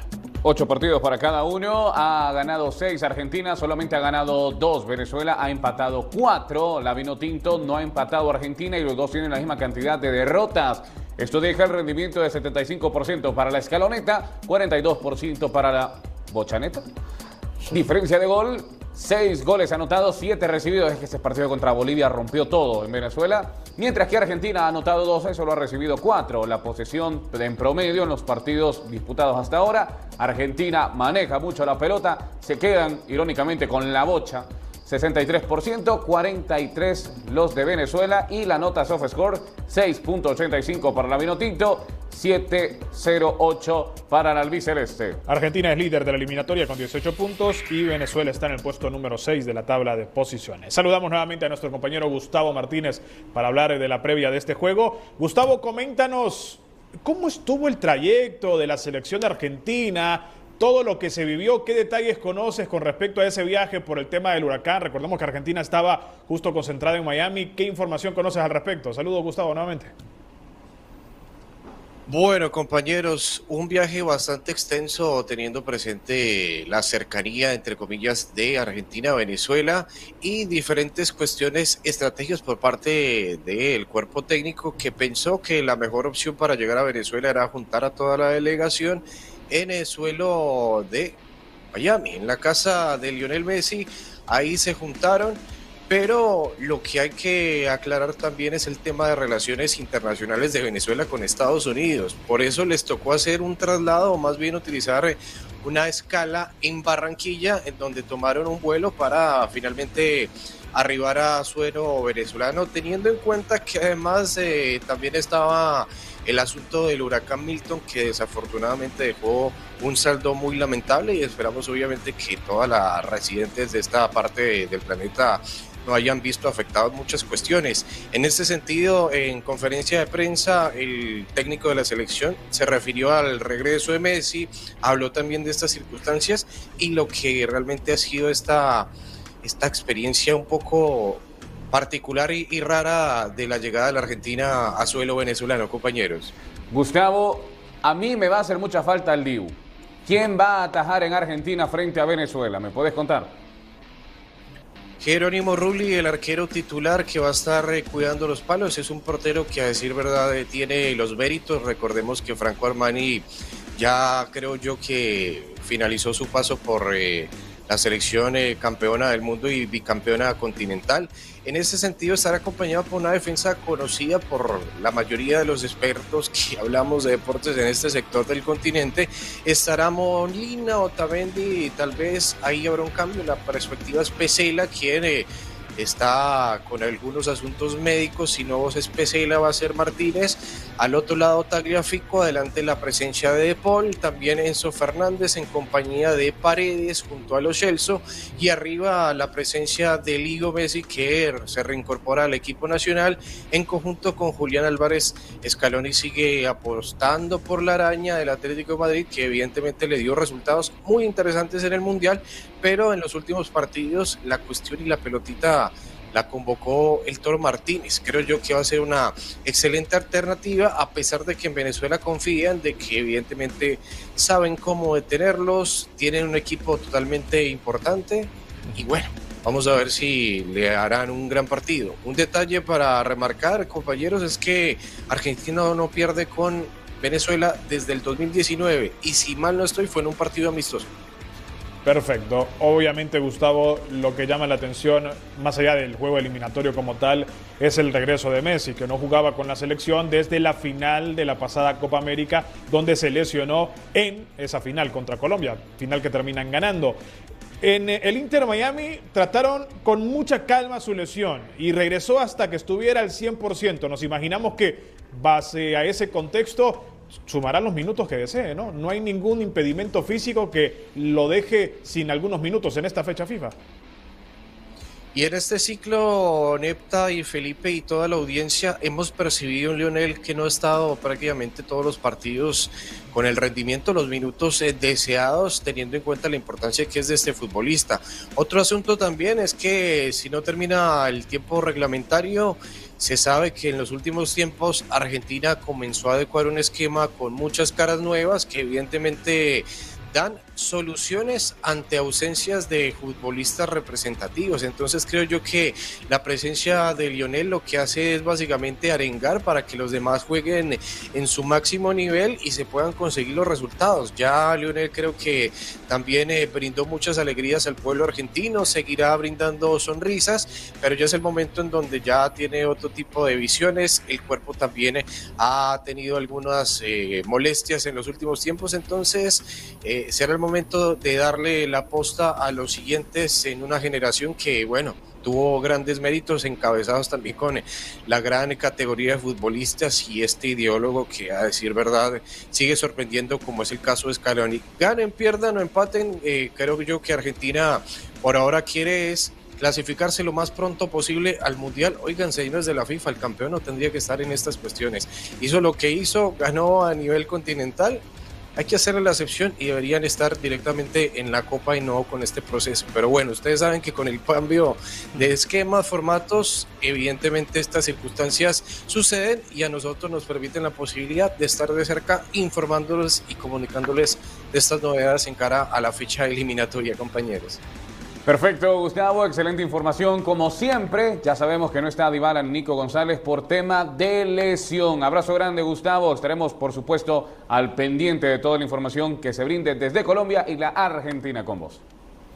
Speaker 2: Ocho partidos para cada uno, ha ganado seis Argentina, solamente ha ganado dos Venezuela, ha empatado cuatro, la Vinotinto no ha empatado Argentina y los dos tienen la misma cantidad de derrotas. Esto deja el rendimiento de setenta y cinco por ciento para la Escaloneta, cuarenta y dos por ciento para la Bochaneta. Diferencia de gol, seis goles anotados, siete recibidos. Es que ese partido contra Bolivia rompió todo en Venezuela. Mientras que Argentina ha anotado doce, solo ha recibido cuatro. La posesión en promedio en los partidos disputados hasta ahora. Argentina maneja mucho la pelota. Se quedan, irónicamente, con la bocha. sesenta y tres por ciento, cuarenta y tres por ciento los de Venezuela. Y la nota soft score, seis punto ochenta y cinco para la Vinotinto, siete punto cero ocho para la albiceleste.
Speaker 1: Argentina es líder de la eliminatoria con dieciocho puntos y Venezuela está en el puesto número seis de la tabla de posiciones. Saludamos nuevamente a nuestro compañero Gustavo Martínez para hablar de la previa de este juego. Gustavo, coméntanos cómo estuvo el trayecto de la selección argentina, todo lo que se vivió, qué detalles conoces con respecto a ese viaje por el tema del huracán. Recordemos que Argentina estaba justo concentrada en Miami. ¿Qué información conoces al respecto? Saludos, Gustavo, nuevamente.
Speaker 18: Bueno, compañeros, un viaje bastante extenso teniendo presente la cercanía, entre comillas, de Argentina a Venezuela y diferentes cuestiones, estrategias por parte del cuerpo técnico que pensó que la mejor opción para llegar a Venezuela era juntar a toda la delegación en el suelo de Miami, en la casa de Lionel Messi. Ahí se juntaron. Pero lo que hay que aclarar también es el tema de relaciones internacionales de Venezuela con Estados Unidos. Por eso les tocó hacer un traslado, o más bien utilizar una escala en Barranquilla, en donde tomaron un vuelo para finalmente arribar a suelo venezolano, teniendo en cuenta que además eh, también estaba el asunto del huracán Milton, que desafortunadamente dejó un saldo muy lamentable, y esperamos obviamente que todas las residentes de esta parte de, del planeta no hayan visto afectadas muchas cuestiones. En este sentido, en conferencia de prensa, el técnico de la selección se refirió al regreso de Messi, habló también de estas circunstancias y lo que realmente ha sido esta, esta experiencia un poco particular y, y rara de la llegada de la Argentina a suelo venezolano, compañeros.
Speaker 2: Gustavo, a mí me va a hacer mucha falta el Dibu. ¿Quién va a atajar en Argentina frente a Venezuela? ¿Me puedes contar?
Speaker 18: Jerónimo Rulli, el arquero titular que va a estar eh, cuidando los palos, es un portero que a decir verdad eh, tiene los méritos. Recordemos que Franco Armani ya creo yo que finalizó su paso por eh, la selección eh, campeona del mundo y bicampeona continental. En ese sentido estará acompañado por una defensa conocida por la mayoría de los expertos que hablamos de deportes en este sector del continente. Estará Molina, Otamendi, y tal vez ahí habrá un cambio. La perspectiva es Pesela, quien eh, está con algunos asuntos médicos. Si no es Pesela, va a ser Martínez. Al otro lado Tagliafico, adelante la presencia de De Paul, también Enzo Fernández en compañía de Paredes junto a Lo Celso, y arriba la presencia de Ligo Messi, que se reincorpora al equipo nacional en conjunto con Julián Álvarez. Scaloni sigue apostando por la araña del Atlético de Madrid, que evidentemente le dio resultados muy interesantes en el Mundial, pero en los últimos partidos la cuestión y la pelotita la convocó el Toro Martínez. Creo yo que va a ser una excelente alternativa, a pesar de que en Venezuela confían de que evidentemente saben cómo detenerlos, tienen un equipo totalmente importante y bueno, vamos a ver si le harán un gran partido. Un detalle para remarcar, compañeros, es que Argentina no pierde con Venezuela desde el dos mil diecinueve y si mal no estoy fue en un partido amistoso.
Speaker 1: Perfecto. Obviamente, Gustavo, lo que llama la atención, más allá del juego eliminatorio como tal, es el regreso de Messi, que no jugaba con la selección desde la final de la pasada Copa América, donde se lesionó en esa final contra Colombia, final que terminan ganando. En el Inter Miami trataron con mucha calma su lesión y regresó hasta que estuviera al cien por ciento. Nos imaginamos que, base a ese contexto, sumará los minutos que desee, ¿no? No hay ningún impedimento físico que lo deje sin algunos minutos en esta fecha FIFA.
Speaker 18: Y en este ciclo, Nepta y Felipe y toda la audiencia, hemos percibido un Lionel que no ha estado prácticamente todos los partidos con el rendimiento, los minutos eh, deseados, teniendo en cuenta la importancia que es de este futbolista. Otro asunto también es que si no termina el tiempo reglamentario, se sabe que en los últimos tiempos Argentina comenzó a adecuar un esquema con muchas caras nuevas que evidentemente dan soluciones ante ausencias de futbolistas representativos. Entonces creo yo que la presencia de Lionel lo que hace es básicamente arengar para que los demás jueguen en su máximo nivel y se puedan conseguir los resultados. Ya Lionel creo que también eh, brindó muchas alegrías al pueblo argentino, seguirá brindando sonrisas, pero ya es el momento en donde ya tiene otro tipo de visiones. El cuerpo también eh, ha tenido algunas eh, molestias en los últimos tiempos, entonces eh, será el momento de darle la posta a los siguientes en una generación que, bueno, tuvo grandes méritos encabezados también con la gran categoría de futbolistas y este ideólogo que, a decir verdad, sigue sorprendiendo, como es el caso de Scaloni. Ganen, pierdan o empaten, eh, creo yo que Argentina por ahora quiere es clasificarse lo más pronto posible al Mundial. Oigan, señores de la FIFA, el campeón no tendría que estar en estas cuestiones. Hizo lo que hizo, ganó a nivel continental. Hay que hacerle la excepción y deberían estar directamente en la Copa y no con este proceso. Pero bueno, ustedes saben que con el cambio de esquemas, formatos, evidentemente estas circunstancias suceden y a nosotros nos permiten la posibilidad de estar de cerca informándoles y comunicándoles de estas novedades en cara a la fecha eliminatoria, compañeros.
Speaker 2: Perfecto, Gustavo, excelente información. Como siempre, ya sabemos que no está Dybala ni Nico González por tema de lesión. Abrazo grande, Gustavo. Estaremos, por supuesto, al pendiente de toda la información que se brinde desde Colombia y la Argentina con vos.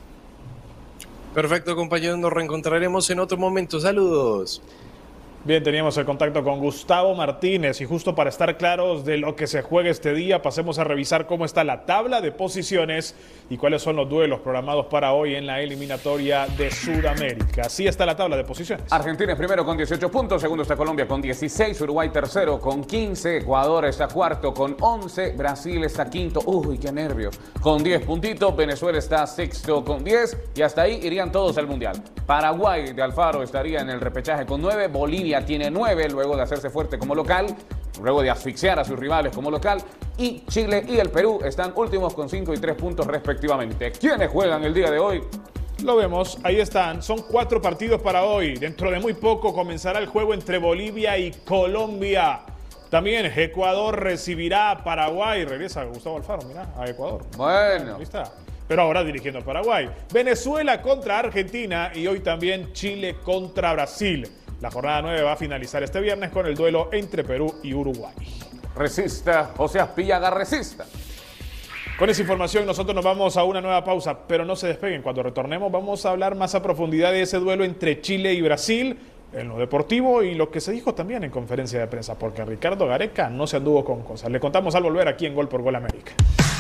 Speaker 18: Perfecto, compañeros, nos reencontraremos en otro momento. Saludos.
Speaker 1: Bien, teníamos el contacto con Gustavo Martínez y justo para estar claros de lo que se juega este día, pasemos a revisar cómo está la tabla de posiciones y cuáles son los duelos programados para hoy en la eliminatoria de Sudamérica. Así está la tabla de posiciones.
Speaker 2: Argentina es primero con dieciocho puntos, segundo está Colombia con dieciséis, Uruguay tercero con quince, Ecuador está cuarto con once, Brasil está quinto, uy, qué nervio, con diez puntitos, Venezuela está sexto con diez y hasta ahí irían todos al Mundial. Paraguay de Alfaro estaría en el repechaje con nueve, Bolivia tiene nueve luego de hacerse fuerte como local, luego de asfixiar a sus rivales como local, y Chile y el Perú están últimos con cinco y tres puntos respectivamente. ¿Quiénes juegan el día de hoy?
Speaker 1: Lo vemos, ahí están, son cuatro partidos para hoy. Dentro de muy poco comenzará el juego entre Bolivia y Colombia. También Ecuador recibirá a Paraguay. Regresa Gustavo Alfaro, mirá, a Ecuador.
Speaker 2: Bueno.
Speaker 1: Ahí está. Pero ahora dirigiendo a Paraguay. Venezuela contra Argentina y hoy también Chile contra Brasil. La jornada nueve va a finalizar este viernes con el duelo entre Perú y Uruguay.
Speaker 2: Resista, José Aspillaga, resista.
Speaker 1: Con esa información nosotros nos vamos a una nueva pausa, pero no se despeguen. Cuando retornemos vamos a hablar más a profundidad de ese duelo entre Chile y Brasil, en lo deportivo y lo que se dijo también en conferencia de prensa, porque Ricardo Gareca no se anduvo con cosas. Le contamos al volver aquí en Gol por Gol América.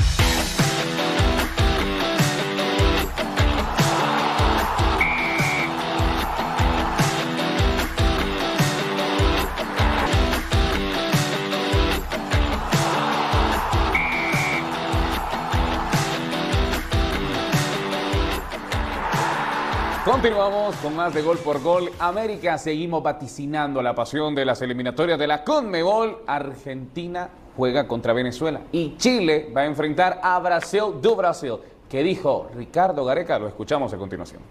Speaker 2: Continuamos con más de Gol por Gol América. Seguimos vaticinando la pasión de las eliminatorias de la CONMEBOL. Argentina juega contra Venezuela y Chile va a enfrentar a Brasil do Brasil. ¿Qué dijo Ricardo Gareca? Lo escuchamos a continuación.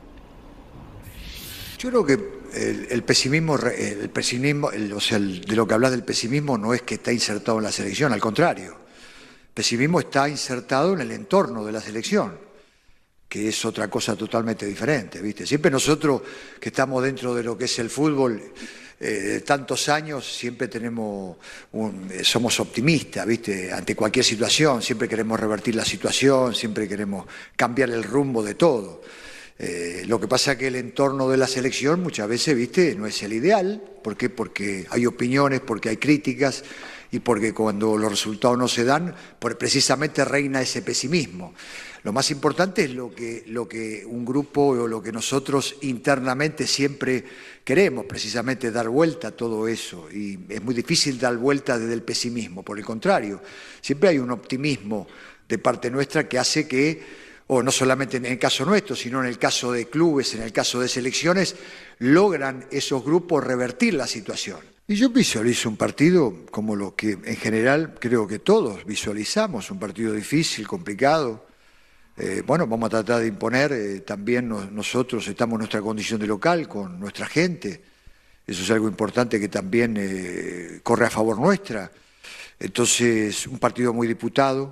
Speaker 20: Yo creo que el, el pesimismo, el pesimismo el, o sea, el, de lo que hablas del pesimismo no es que está insertado en la selección, al contrario. El pesimismo está insertado en el entorno de la selección, que es otra cosa totalmente diferente, ¿viste? Siempre nosotros que estamos dentro de lo que es el fútbol eh, tantos años, siempre tenemos un, eh, somos optimistas, ¿viste? Ante cualquier situación, siempre queremos revertir la situación, siempre queremos cambiar el rumbo de todo. Eh, lo que pasa es que el entorno de la selección muchas veces, ¿viste? No es el ideal. ¿Por qué? Porque hay opiniones, porque hay críticas y porque cuando los resultados no se dan, precisamente reina ese pesimismo. Lo más importante es lo que, lo que un grupo o lo que nosotros internamente siempre queremos, precisamente dar vuelta a todo eso. Y es muy difícil dar vuelta desde el pesimismo. Por el contrario, siempre hay un optimismo de parte nuestra que hace que, o no solamente en el caso nuestro, sino en el caso de clubes, en el caso de selecciones, logran esos grupos revertir la situación. Y yo visualizo un partido como lo que en general creo que todos visualizamos, un partido difícil, complicado. Eh, bueno, vamos a tratar de imponer, eh, también nos, nosotros estamos en nuestra condición de local con nuestra gente, eso es algo importante que también eh, corre a favor nuestra. Entonces, un partido muy disputado,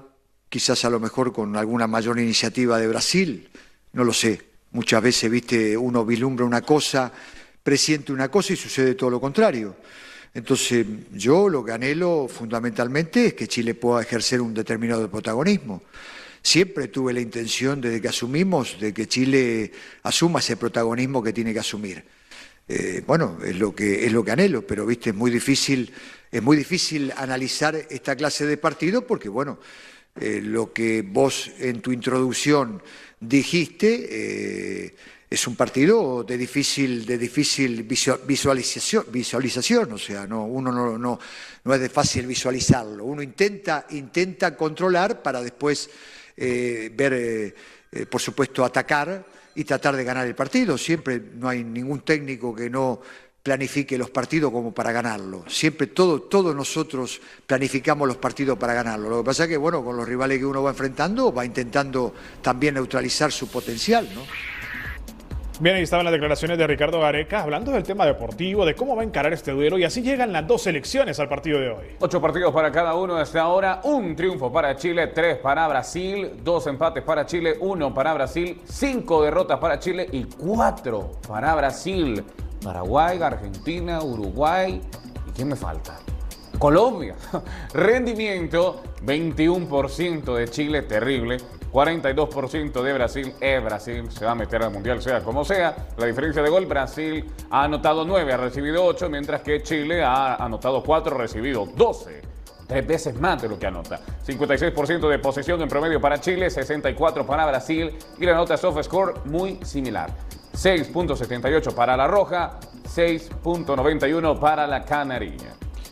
Speaker 20: quizás a lo mejor con alguna mayor iniciativa de Brasil, no lo sé. Muchas veces, viste, uno vislumbra una cosa, presiente una cosa y sucede todo lo contrario. Entonces, yo lo que anhelo fundamentalmente es que Chile pueda ejercer un determinado protagonismo. Siempre tuve la intención, desde que asumimos, de que Chile asuma ese protagonismo que tiene que asumir. Eh, bueno, es lo que, es lo que anhelo, pero, viste, es muy difícil, es muy difícil analizar esta clase de partido porque, bueno, eh, lo que vos en tu introducción dijiste, eh, es un partido de difícil, de difícil visualización, visualización, o sea, no, uno no, no, no es de fácil visualizarlo. Uno intenta, intenta controlar para después eh, ver, eh, eh, por supuesto, atacar y tratar de ganar el partido. Siempre no hay ningún técnico que no planifique los partidos como para ganarlo. Siempre todo, todos nosotros planificamos los partidos para ganarlo. Lo que pasa es que, bueno, con los rivales que uno va enfrentando, va intentando también neutralizar su potencial, ¿no?
Speaker 1: Bien, ahí estaban las declaraciones de Ricardo Gareca hablando del tema deportivo, de cómo va a encarar este duelo, y así llegan las dos selecciones al partido de hoy.
Speaker 2: Ocho partidos para cada uno hasta ahora, un triunfo para Chile, tres para Brasil, dos empates para Chile, uno para Brasil, cinco derrotas para Chile y cuatro para Brasil. Paraguay, Argentina, Uruguay, ¿y quién me falta? Colombia. Rendimiento, veintiuno por ciento de Chile, terrible. cuarenta y dos por ciento de Brasil, es Brasil, se va a meter al Mundial sea como sea. La diferencia de gol, Brasil ha anotado nueve, ha recibido ocho, mientras que Chile ha anotado cuatro, ha recibido doce. Tres veces más de lo que anota. cincuenta y seis por ciento de posesión en promedio para Chile, sesenta y cuatro por ciento para Brasil, y la nota soft score muy similar. seis punto setenta y ocho para la Roja, seis punto noventa y uno para la Canariña.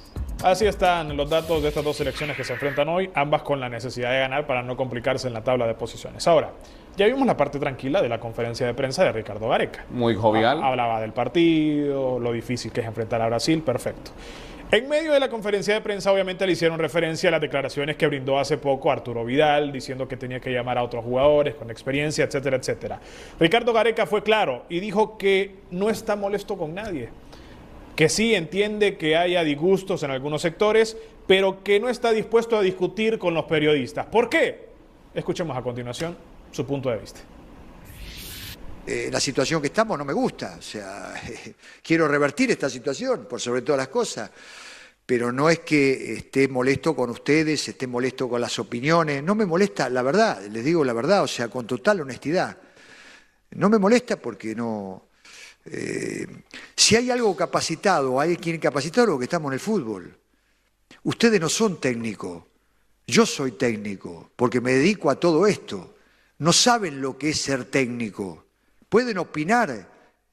Speaker 1: Así están los datos de estas dos selecciones que se enfrentan hoy, ambas con la necesidad de ganar para no complicarse en la tabla de posiciones. Ahora, ya vimos la parte tranquila de la conferencia de prensa de Ricardo Gareca.
Speaker 2: Muy jovial.
Speaker 1: Hablaba del partido, lo difícil que es enfrentar a Brasil, perfecto. En medio de la conferencia de prensa, obviamente, le hicieron referencia a las declaraciones que brindó hace poco Arturo Vidal, diciendo que tenía que llamar a otros jugadores con experiencia, etcétera, etcétera. Ricardo Gareca fue claro y dijo que no está molesto con nadie, que sí entiende que haya disgustos en algunos sectores, pero que no está dispuesto a discutir con los periodistas. ¿Por qué? Escuchemos a continuación su punto de vista.
Speaker 20: Eh, la situación que estamos no me gusta, o sea, eh, quiero revertir esta situación, por sobre todas las cosas, pero no es que esté molesto con ustedes, esté molesto con las opiniones, no me molesta, la verdad, les digo la verdad, o sea, con total honestidad. No me molesta porque no... Eh, si hay algo capacitado, hay quien capacitado, lo que estamos en el fútbol. Ustedes no son técnicos, yo soy técnico, porque me dedico a todo esto. No saben lo que es ser técnico. Pueden opinar,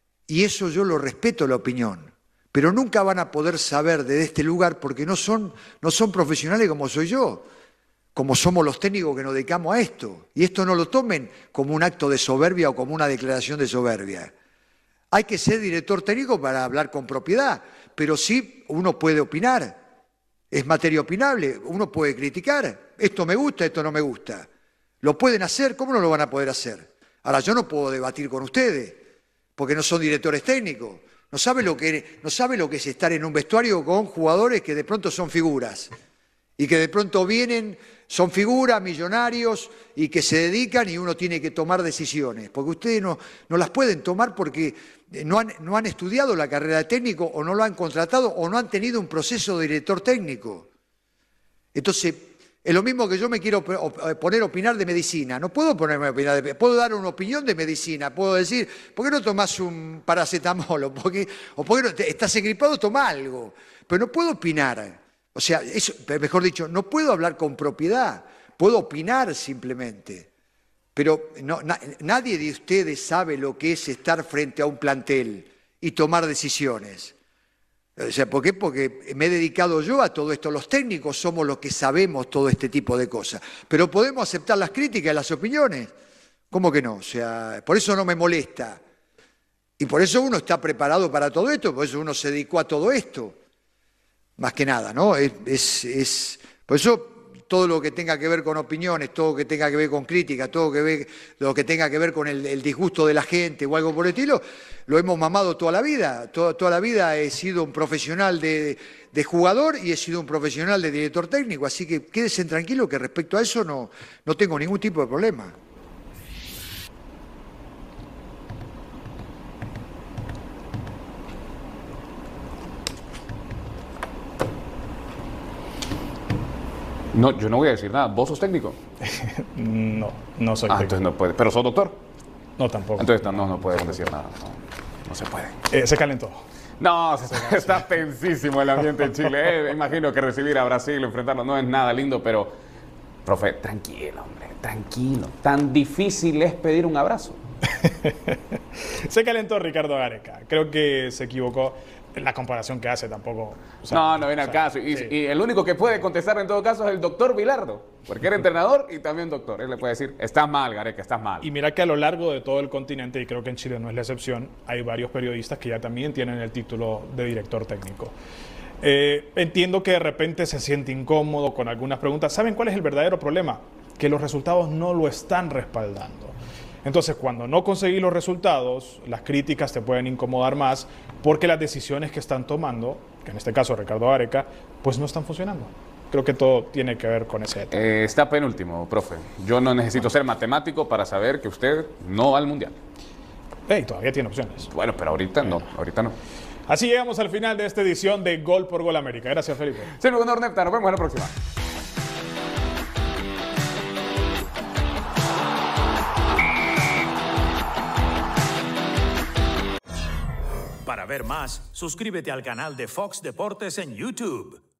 Speaker 20: y eso yo lo respeto, la opinión, pero nunca van a poder saber desde este lugar porque no son, no son profesionales como soy yo, como somos los técnicos que nos dedicamos a esto. Y esto no lo tomen como un acto de soberbia o como una declaración de soberbia. Hay que ser director técnico para hablar con propiedad, pero sí uno puede opinar, es materia opinable, uno puede criticar, esto me gusta, esto no me gusta. ¿Lo pueden hacer? ¿Cómo no lo van a poder hacer? Ahora, yo no puedo debatir con ustedes, porque no son directores técnicos, no saben lo que, no saben lo que es estar en un vestuario con jugadores que de pronto son figuras, y que de pronto vienen, son figuras, millonarios, y que se dedican y uno tiene que tomar decisiones, porque ustedes no, no las pueden tomar porque no han, no han estudiado la carrera de técnico, o no lo han contratado, o no han tenido un proceso de director técnico. Entonces, es lo mismo que yo me quiero poner a opinar de medicina. No puedo ponerme a opinar de, puedo dar una opinión de medicina, puedo decir, ¿por qué no tomás un paracetamol? ¿O por qué, o por qué no, estás engripado, toma algo? Pero no puedo opinar. O sea, eso, mejor dicho, no puedo hablar con propiedad, puedo opinar simplemente. Pero no, na, nadie de ustedes sabe lo que es estar frente a un plantel y tomar decisiones. O sea, ¿por qué? Porque me he dedicado yo a todo esto. Los técnicos somos los que sabemos todo este tipo de cosas. Pero podemos aceptar las críticas y las opiniones. ¿Cómo que no? O sea, por eso no me molesta. Y por eso uno está preparado para todo esto, por eso uno se dedicó a todo esto. Más que nada, ¿no? Es, es, es, por eso todo lo que tenga que ver con opiniones, todo lo que tenga que ver con crítica, todo que ver, lo que tenga que ver con el, el disgusto de la gente o algo por el estilo, lo hemos mamado toda la vida. Toda, toda la vida he sido un profesional de, de jugador y he sido un profesional de director técnico, así que quédense tranquilos que respecto a eso no, no tengo ningún tipo de problema.
Speaker 2: No, yo no voy a decir nada. ¿Vos sos técnico?
Speaker 1: No, no soy
Speaker 2: ah,
Speaker 1: técnico.
Speaker 2: Entonces no puede. ¿Pero sos doctor?
Speaker 1: No, tampoco.
Speaker 2: Entonces no, no, no puedes decir nada. No, no se puede.
Speaker 1: Eh, se calentó.
Speaker 2: No, se, se está tensísimo el ambiente en Chile. Eh, imagino que recibir a Brasil, enfrentarlo, no es nada lindo, pero, profe, tranquilo, hombre, tranquilo. Tan difícil es pedir un abrazo.
Speaker 1: Se calentó Ricardo Gareca. Creo que se equivocó. La comparación que hace tampoco... O sea,
Speaker 2: no, no viene
Speaker 1: o
Speaker 2: al
Speaker 1: sea,
Speaker 2: caso. Y,
Speaker 1: sí.
Speaker 2: y el único que puede contestar en todo caso es el doctor Vilardo, porque era entrenador y también doctor. Él le puede decir, estás mal, Gareca, estás mal.
Speaker 1: Y mira que a lo largo de todo el continente, y creo que en Chile no es la excepción, hay varios periodistas que ya también tienen el título de director técnico. Eh, entiendo que de repente se siente incómodo con algunas preguntas. ¿Saben cuál es el verdadero problema? Que los resultados no lo están respaldando. Entonces, cuando no conseguís los resultados, las críticas te pueden incomodar más porque las decisiones que están tomando, que en este caso Ricardo Gareca, pues no están funcionando. Creo que todo tiene que ver con ese tema.
Speaker 2: Eh, está penúltimo, profe. Yo no necesito ser matemático para saber que usted no va al Mundial.
Speaker 1: Hey, todavía tiene opciones.
Speaker 2: Bueno, pero ahorita no, ahorita no.
Speaker 1: Así llegamos al final de esta edición de Gol por Gol América. Gracias, Felipe.
Speaker 2: Sí, mi honor, Nepta. Nos vemos en la próxima.
Speaker 21: Para ver más, suscríbete al canal de Fox Deportes en YouTube.